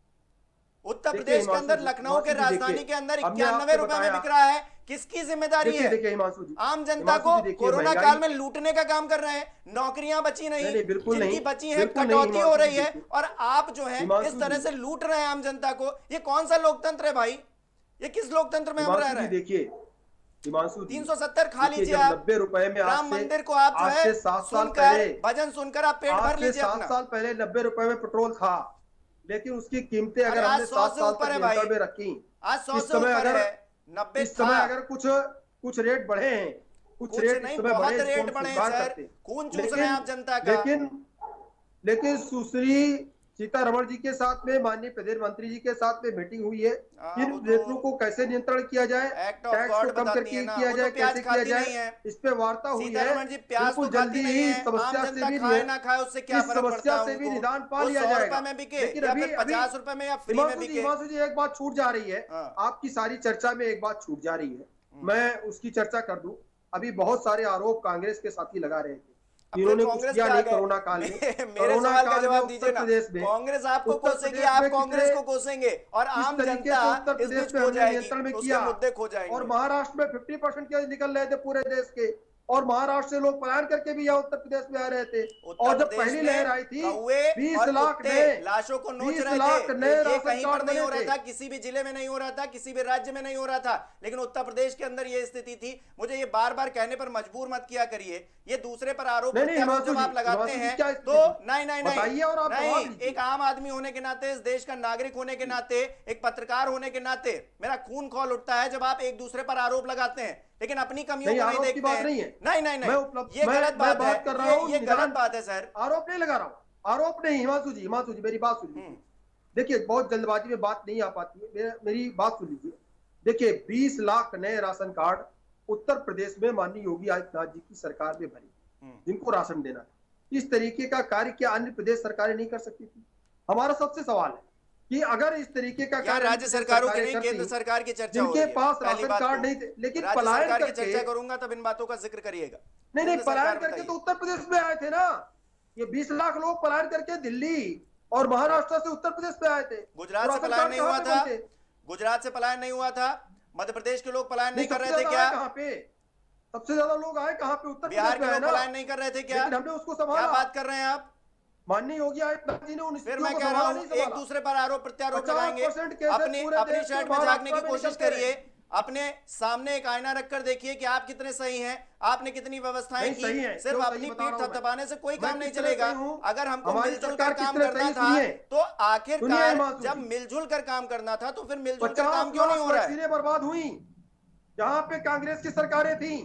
[SPEAKER 1] उत्तर
[SPEAKER 3] देखिए
[SPEAKER 1] प्रदेश के
[SPEAKER 3] हिमांशु
[SPEAKER 1] अंदर
[SPEAKER 3] जी,
[SPEAKER 1] लखनऊ के
[SPEAKER 3] हिमांशु जी,
[SPEAKER 1] राजधानी
[SPEAKER 3] देखिए,
[SPEAKER 1] के अंदर
[SPEAKER 3] हमने
[SPEAKER 1] इक्यानवे
[SPEAKER 3] आपको
[SPEAKER 1] रुपए में
[SPEAKER 3] बताया।
[SPEAKER 1] बिक रहा है, किसकी जिम्मेदारी
[SPEAKER 3] देखिए
[SPEAKER 1] है?
[SPEAKER 3] देखिए हिमांशु जी,
[SPEAKER 1] आम जनता
[SPEAKER 3] हिमांशु
[SPEAKER 1] को
[SPEAKER 3] जी, देखिए,
[SPEAKER 1] कोरोना
[SPEAKER 3] महंगाई-
[SPEAKER 1] काल में लूटने का काम कर रहे हैं, नौकरियां बची नहीं,
[SPEAKER 3] नहीं, नहीं, बिल्कुल
[SPEAKER 1] जिनकी
[SPEAKER 3] नहीं,
[SPEAKER 1] बची है
[SPEAKER 3] बिल्कुल नहीं,
[SPEAKER 1] कटौती हो
[SPEAKER 3] हिमांशु
[SPEAKER 1] रही
[SPEAKER 3] जी,
[SPEAKER 1] है,
[SPEAKER 3] देखिए।
[SPEAKER 1] और आप जो है
[SPEAKER 3] हिमांशु
[SPEAKER 1] इस तरह
[SPEAKER 3] जी।
[SPEAKER 1] से लूट रहे हैं आम जनता को। ये कौन सा लोकतंत्र है भाई? ये किस लोकतंत्र में हम रह
[SPEAKER 3] हिमांशु
[SPEAKER 1] रहे
[SPEAKER 3] जी
[SPEAKER 1] हैं?
[SPEAKER 3] देखिए, हिमांशु जी,
[SPEAKER 1] तीन सौ सत्तर खा
[SPEAKER 3] देखिए,
[SPEAKER 1] लीजिए
[SPEAKER 3] जब
[SPEAKER 1] आप,
[SPEAKER 3] नब्बे रुपए में आज
[SPEAKER 1] राम
[SPEAKER 3] से-
[SPEAKER 1] मंदिर को आप जो
[SPEAKER 3] आज
[SPEAKER 1] है
[SPEAKER 3] से सात साल
[SPEAKER 1] सुनकर
[SPEAKER 3] पहले
[SPEAKER 1] भजन सुनकर आप पेट
[SPEAKER 3] आज
[SPEAKER 1] भर
[SPEAKER 3] से
[SPEAKER 1] लीजिए
[SPEAKER 3] सात
[SPEAKER 1] अपना।
[SPEAKER 3] साल पहले नब्बे रुपए में पेट्रोल था, लेकिन उसकी कीमतें अगर
[SPEAKER 1] अरे आज
[SPEAKER 3] हमने
[SPEAKER 1] सौ
[SPEAKER 3] सात
[SPEAKER 1] से
[SPEAKER 3] साल
[SPEAKER 1] ऊपर
[SPEAKER 3] तक
[SPEAKER 1] है भाई।
[SPEAKER 3] नियंत्रण में रखी,
[SPEAKER 1] आज सौ
[SPEAKER 3] इस
[SPEAKER 1] से
[SPEAKER 3] समय
[SPEAKER 1] ऊपर
[SPEAKER 3] अगर
[SPEAKER 1] है, नब्बे
[SPEAKER 3] इस समय
[SPEAKER 1] था।
[SPEAKER 3] अगर कुछ कुछ रेट बढ़े हैं, कुछ
[SPEAKER 1] कुछ
[SPEAKER 3] रेट
[SPEAKER 1] नहीं,
[SPEAKER 3] इस समय
[SPEAKER 1] बहुत
[SPEAKER 3] बढ़े, इसको
[SPEAKER 1] रेट
[SPEAKER 3] हम
[SPEAKER 1] बढ़े हैं
[SPEAKER 3] स्वीकार
[SPEAKER 1] सर,
[SPEAKER 3] करते हैं।
[SPEAKER 1] खून चूस
[SPEAKER 3] लेकिन-
[SPEAKER 1] रहे हैं आप जनता का।
[SPEAKER 3] लेकिन लेकिन सुश्री सीतारमण जी के साथ में, माननीय प्रधानमंत्री जी के साथ में मीटिंग हुई है,
[SPEAKER 1] हाँ,
[SPEAKER 3] इन
[SPEAKER 1] वो तो
[SPEAKER 3] रेटों को कैसे नियंत्रण किया जाए,
[SPEAKER 1] एक्ट ऑफ
[SPEAKER 3] टैक्स
[SPEAKER 1] गॉड
[SPEAKER 3] को कम
[SPEAKER 1] बताती
[SPEAKER 3] करके
[SPEAKER 1] है ना,
[SPEAKER 3] किया
[SPEAKER 1] वो
[SPEAKER 3] जाए,
[SPEAKER 1] तो प्याज
[SPEAKER 3] कैसे किया
[SPEAKER 1] खाती
[SPEAKER 3] जाए,
[SPEAKER 1] नहीं है।
[SPEAKER 3] इस पे वार्ता हुई है।
[SPEAKER 1] सीतारमण जी प्याज तो
[SPEAKER 3] बिल्कुल
[SPEAKER 1] खाती
[SPEAKER 3] जल्दी
[SPEAKER 1] नहीं
[SPEAKER 3] ही
[SPEAKER 1] है,
[SPEAKER 3] समस्या
[SPEAKER 1] आम
[SPEAKER 3] से
[SPEAKER 1] जनता
[SPEAKER 3] भी
[SPEAKER 1] खाए ना खाए उससे क्या
[SPEAKER 3] इस
[SPEAKER 1] फर्क पड़ता
[SPEAKER 3] समस्या
[SPEAKER 1] है
[SPEAKER 3] से भी
[SPEAKER 1] उनको?
[SPEAKER 3] निदान पा
[SPEAKER 1] वो
[SPEAKER 3] लिया
[SPEAKER 1] सौ
[SPEAKER 3] जाएगा।
[SPEAKER 1] रुपए में बिके
[SPEAKER 3] लेकिन
[SPEAKER 1] या
[SPEAKER 3] अभी
[SPEAKER 1] फिर
[SPEAKER 3] अभी
[SPEAKER 1] पचास रुपए में या फ्री में
[SPEAKER 3] हिमांशु जी,
[SPEAKER 1] बिके।
[SPEAKER 3] हिमांशु जी, एक बात छूट जा रही है,
[SPEAKER 1] हाँ।
[SPEAKER 3] आपकी सारी चर्चा में एक बात छूट जा रही है, मैं उसकी चर्चा कर दूं। अभी बहुत सारे आरोप कांग्रेस के साथी लगा रहे थे, इन्होंने कुछ
[SPEAKER 1] कांग्रेस
[SPEAKER 3] किया
[SPEAKER 1] पे आ
[SPEAKER 3] नहीं
[SPEAKER 1] गए।
[SPEAKER 3] कोरोना काल में।
[SPEAKER 1] मेरे
[SPEAKER 3] कोरोना
[SPEAKER 1] सवाल का
[SPEAKER 3] काल में
[SPEAKER 1] जवाब
[SPEAKER 3] उत्तर
[SPEAKER 1] दीजिए ना,
[SPEAKER 3] प्रदेश में
[SPEAKER 1] कांग्रेस आपको
[SPEAKER 3] उत्तर
[SPEAKER 1] कोसेगी,
[SPEAKER 3] प्रदेश
[SPEAKER 1] आप
[SPEAKER 3] में
[SPEAKER 1] कांग्रेस
[SPEAKER 3] कितने-
[SPEAKER 1] को कोसेंगे, और
[SPEAKER 3] किस
[SPEAKER 1] आम
[SPEAKER 3] तरीके से
[SPEAKER 1] जनता
[SPEAKER 3] उत्तर
[SPEAKER 1] इस
[SPEAKER 3] प्रदेश
[SPEAKER 1] बीच
[SPEAKER 3] में
[SPEAKER 1] खो
[SPEAKER 3] हमने
[SPEAKER 1] जाएगी,
[SPEAKER 3] नियंत्रण में
[SPEAKER 1] उसके
[SPEAKER 3] किया,
[SPEAKER 1] मुद्दे खो जाएंगे।
[SPEAKER 3] और महाराष्ट्र में फिफ्टी परसेंट केस निकल रहे थे पूरे देश के, और महाराष्ट्र से लोग पलायन करके भी यहाँ उत्तर प्रदेश में आ रहे थे। और जब पहली लहर आई थी बीस लाख नए
[SPEAKER 1] लाशों को नोच रहे थे, ये कहीं पर नहीं हो रहा था, किसी भी जिले में नहीं हो रहा था, किसी भी राज्य में नहीं हो रहा था, लेकिन उत्तर प्रदेश के अंदर ये स्थिति थी। मुझे ये बार बार कहने पर मजबूर मत किया करिए, ये दूसरे पर आरोप जब आप लगाते हैं तो नहीं नहीं नहीं, एक आम आदमी होने के नाते, इस देश का नागरिक होने के नाते, एक पत्रकार होने के नाते मेरा खून खौल उठता है जब आप एक दूसरे पर आरोप लगाते हैं, लेकिन अपनी कमियों को नहीं देखते हैं। नहीं नहीं नहीं, नहीं ये गलत बात है, कर रहा ये, ये गलत बात है सर।
[SPEAKER 3] आरोप नहीं लगा रहा हूँ, आरोप नहीं। हिमांशु जी, हिमांशु जी मेरी बात सुनिए। देखिए बहुत जल्दबाजी में बात नहीं आ पाती है, मेरी बात सुन लीजिए। देखिए बीस लाख नए राशन कार्ड उत्तर प्रदेश में माननीय योगी आदित्यनाथ जी की सरकार ने भरी, जिनको राशन देना है। इस तरीके का कार्य क्या अन्य प्रदेश सरकारें नहीं कर सकती थी? हमारा सबसे सवाल है कि अगर इस तरीके का कार्य
[SPEAKER 1] राज्य सरकारों की नहीं, केंद्र सरकार की चर्चा हो रही है,
[SPEAKER 3] जिनके पास राशन कार्ड नहीं थे, लेकिन पलायन करके
[SPEAKER 1] चर्चा करूंगा तब इन बातों का जिक्र करिएगा।
[SPEAKER 3] नहीं नहीं, पलायन करके तो उत्तर प्रदेश में आए थे ना। ये बीस लाख लोग पलायन करके दिल्ली और महाराष्ट्र से उत्तर प्रदेश में आए थे।
[SPEAKER 1] गुजरात से पलायन नहीं हुआ था, गुजरात से पलायन नहीं हुआ था, मध्य प्रदेश के लोग पलायन नहीं कर रहे थे क्या?
[SPEAKER 3] कहाँ पे सबसे ज्यादा लोग आए? कहाँ पे? उत्तर
[SPEAKER 1] बिहार के लोग पलायन नहीं कर रहे थे क्या?
[SPEAKER 3] हमने उसको संभाला।
[SPEAKER 1] क्या बात कर रहे हैं आप?
[SPEAKER 3] माननीय योगी आदित्यनाथ जी ने उन
[SPEAKER 1] फिर मैं कह रहा हूँ एक दूसरे पर आरोप प्रत्यारोप लगाएंगे, अपनी अपनी शर्ट में झांकने की कोशिश करिए, अपने सामने एक आईना रखकर देखिए कि आप कितने सही हैं, आपने कितनी व्यवस्थाएं की। सिर्फ अपनी पीठ थपथपाने से कोई काम नहीं चलेगा। अगर हमको मिलजुल कर काम करना था तो आखिरकार जब मिलजुल कर काम करना था तो फिर मिलजुल कर काम क्यों नहीं हो रहा है?
[SPEAKER 3] बर्बाद हुई जहां पे कांग्रेस की सरकारें थी,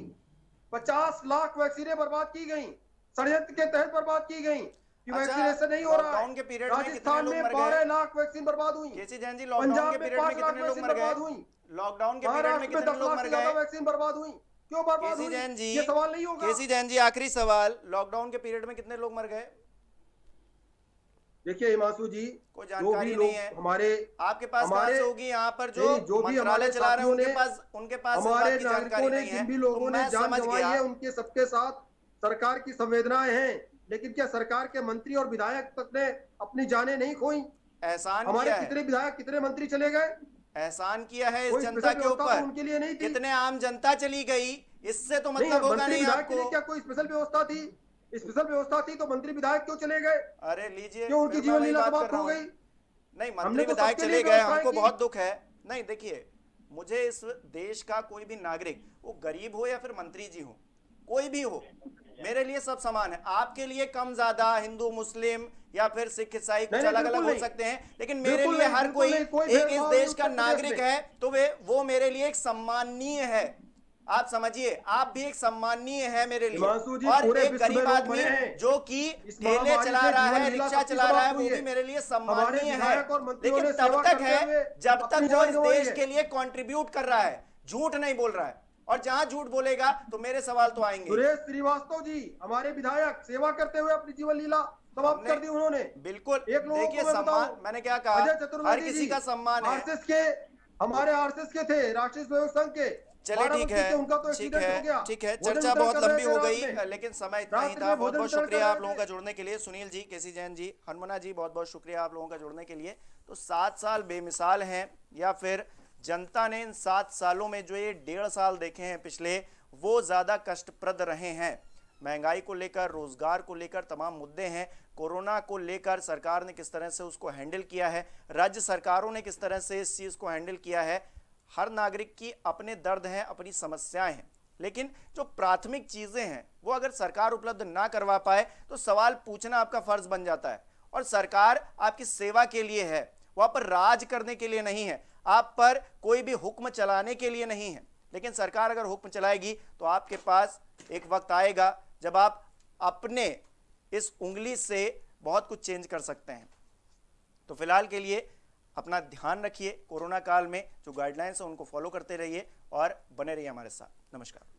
[SPEAKER 3] पचास लाख वैक्सीनें बर्बाद की गई, षड्यंत्र के तहत बर्बाद की गई। वैक्सीनेशन नहीं हो रहा है।
[SPEAKER 1] के पीरियड में
[SPEAKER 3] राजस्थान में बारह लाख वैक्सीन बर्बाद हुई।
[SPEAKER 1] केसी जैन जी, लॉकडाउन के पीरियड में कितने लोग मर गए? लॉकडाउन के पीरियड में कितने लोग मर गए?
[SPEAKER 3] वैक्सीन बर्बाद हुई, क्यों बर्बाद हुई?
[SPEAKER 1] केसी जैन जी,
[SPEAKER 3] ये सवाल नहीं होगा?
[SPEAKER 1] केसी जैन जी आखिरी सवाल, लॉकडाउन के पीरियड में कितने लोग मर गए?
[SPEAKER 3] देखिए हिमांशु जी,
[SPEAKER 1] कोई जानकारी नहीं है
[SPEAKER 3] हमारे,
[SPEAKER 1] आपके पास कहां से होगी? यहाँ पर जो जो भी मंत्रालय चला रहे हैं उनके पास उनके पास
[SPEAKER 3] हमारे नागरिकों ने जिन भी लोगों ने जान गंवाई है उनके सबके साथ सरकार की संवेदनाएं हैं, लेकिन क्या सरकार के मंत्री और विधायक तक ने अपनी जानें नहीं खोई?
[SPEAKER 1] एहसान
[SPEAKER 3] हमारे कितने विधायक कितने मंत्री चले गए?
[SPEAKER 1] एहसान किया है इस जनता के ऊपर,
[SPEAKER 3] उनके लिए नहीं थी।
[SPEAKER 1] कितने आम जनता चली गई, इससे तो मतलब होगा नहीं आपको।
[SPEAKER 3] क्या कोई स्पेशल व्यवस्था थी? स्पेशल व्यवस्था थी तो मंत्री विधायक क्यों चले गए?
[SPEAKER 1] अरे लीजिए,
[SPEAKER 3] क्यों उनकी जीवन लीला समाप्त हो गई?
[SPEAKER 1] नहीं, मंत्री विधायक चले गए, हमको बहुत दुख है। नहीं देखिए, मुझे इस देश का कोई भी नागरिक, वो गरीब हो या फिर मंत्री जी हो, कोई भी हो, मेरे लिए सब समान है। आपके लिए कम ज्यादा, हिंदू मुस्लिम या फिर सिख ईसाई कुछ अलग अलग हो सकते हैं, लेकिन मेरे लिए हर कोई एक इस देश का नागरिक है, तो वे वो मेरे लिए एक सम्माननीय है। आप समझिए, आप भी एक सम्माननीय है मेरे लिए। और एक गरीब आदमी जो कि ठेले चला रहा है, रिक्शा चला रहा है, वो भी मेरे लिए सम्माननीय है। लेकिन तब तक है जब तक वो इस देश के लिए कंट्रीब्यूट कर रहा है, झूठ नहीं बोल रहा है। और जहां झूठ बोलेगा तो मेरे सवाल तो आएंगे।
[SPEAKER 3] सुरेश श्रीवास्तव जी हमारे विधायक सेवा करते हुए अपनी जीवन लीला समाप्त कर दी उन्होंने।
[SPEAKER 1] बिल्कुल, देखिए सम्मान, मैंने क्या कहा, हर किसी का सम्मान है।
[SPEAKER 3] आरएसएस के, हमारे आरएसएस के थे, राष्ट्रीय स्वयं संघ के।
[SPEAKER 1] चलिए ठीक है, ठीक है, ठीक है, चर्चा बहुत लंबी हो गई, लेकिन समय इतना ही था। बहुत बहुत शुक्रिया आप लोगों का जुड़ने के लिए। सुनील जी, केसी जैन जी, हनुमना जी, बहुत बहुत शुक्रिया आप लोगों का जुड़ने के लिए। तो सात साल बेमिसाल हैं, या फिर जनता ने इन सात सालों में जो ये डेढ़ साल देखे हैं पिछले, वो ज्यादा कष्टप्रद रहे हैं। महंगाई को लेकर, रोजगार को लेकर तमाम मुद्दे हैं। कोरोना को लेकर सरकार ने किस तरह से उसको हैंडल किया है, राज्य सरकारों ने किस तरह से इस चीज को हैंडल किया है। हर नागरिक की अपने दर्द हैं, अपनी समस्याएं हैं, लेकिन जो प्राथमिक चीजें हैं वो अगर सरकार उपलब्ध ना करवा पाए तो सवाल पूछना आपका फर्ज बन जाता है। और सरकार आपकी सेवा के लिए है, वहां पर राज करने के लिए नहीं है, आप पर कोई भी हुक्म चलाने के लिए नहीं है। लेकिन सरकार अगर हुक्म चलाएगी तो आपके पास एक वक्त आएगा जब आप अपने इस उंगली से बहुत कुछ चेंज कर सकते हैं। तो फिलहाल के लिए अपना ध्यान रखिए, कोरोना काल में जो गाइडलाइंस है उनको फॉलो करते रहिए और बने रहिए हमारे साथ। नमस्कार।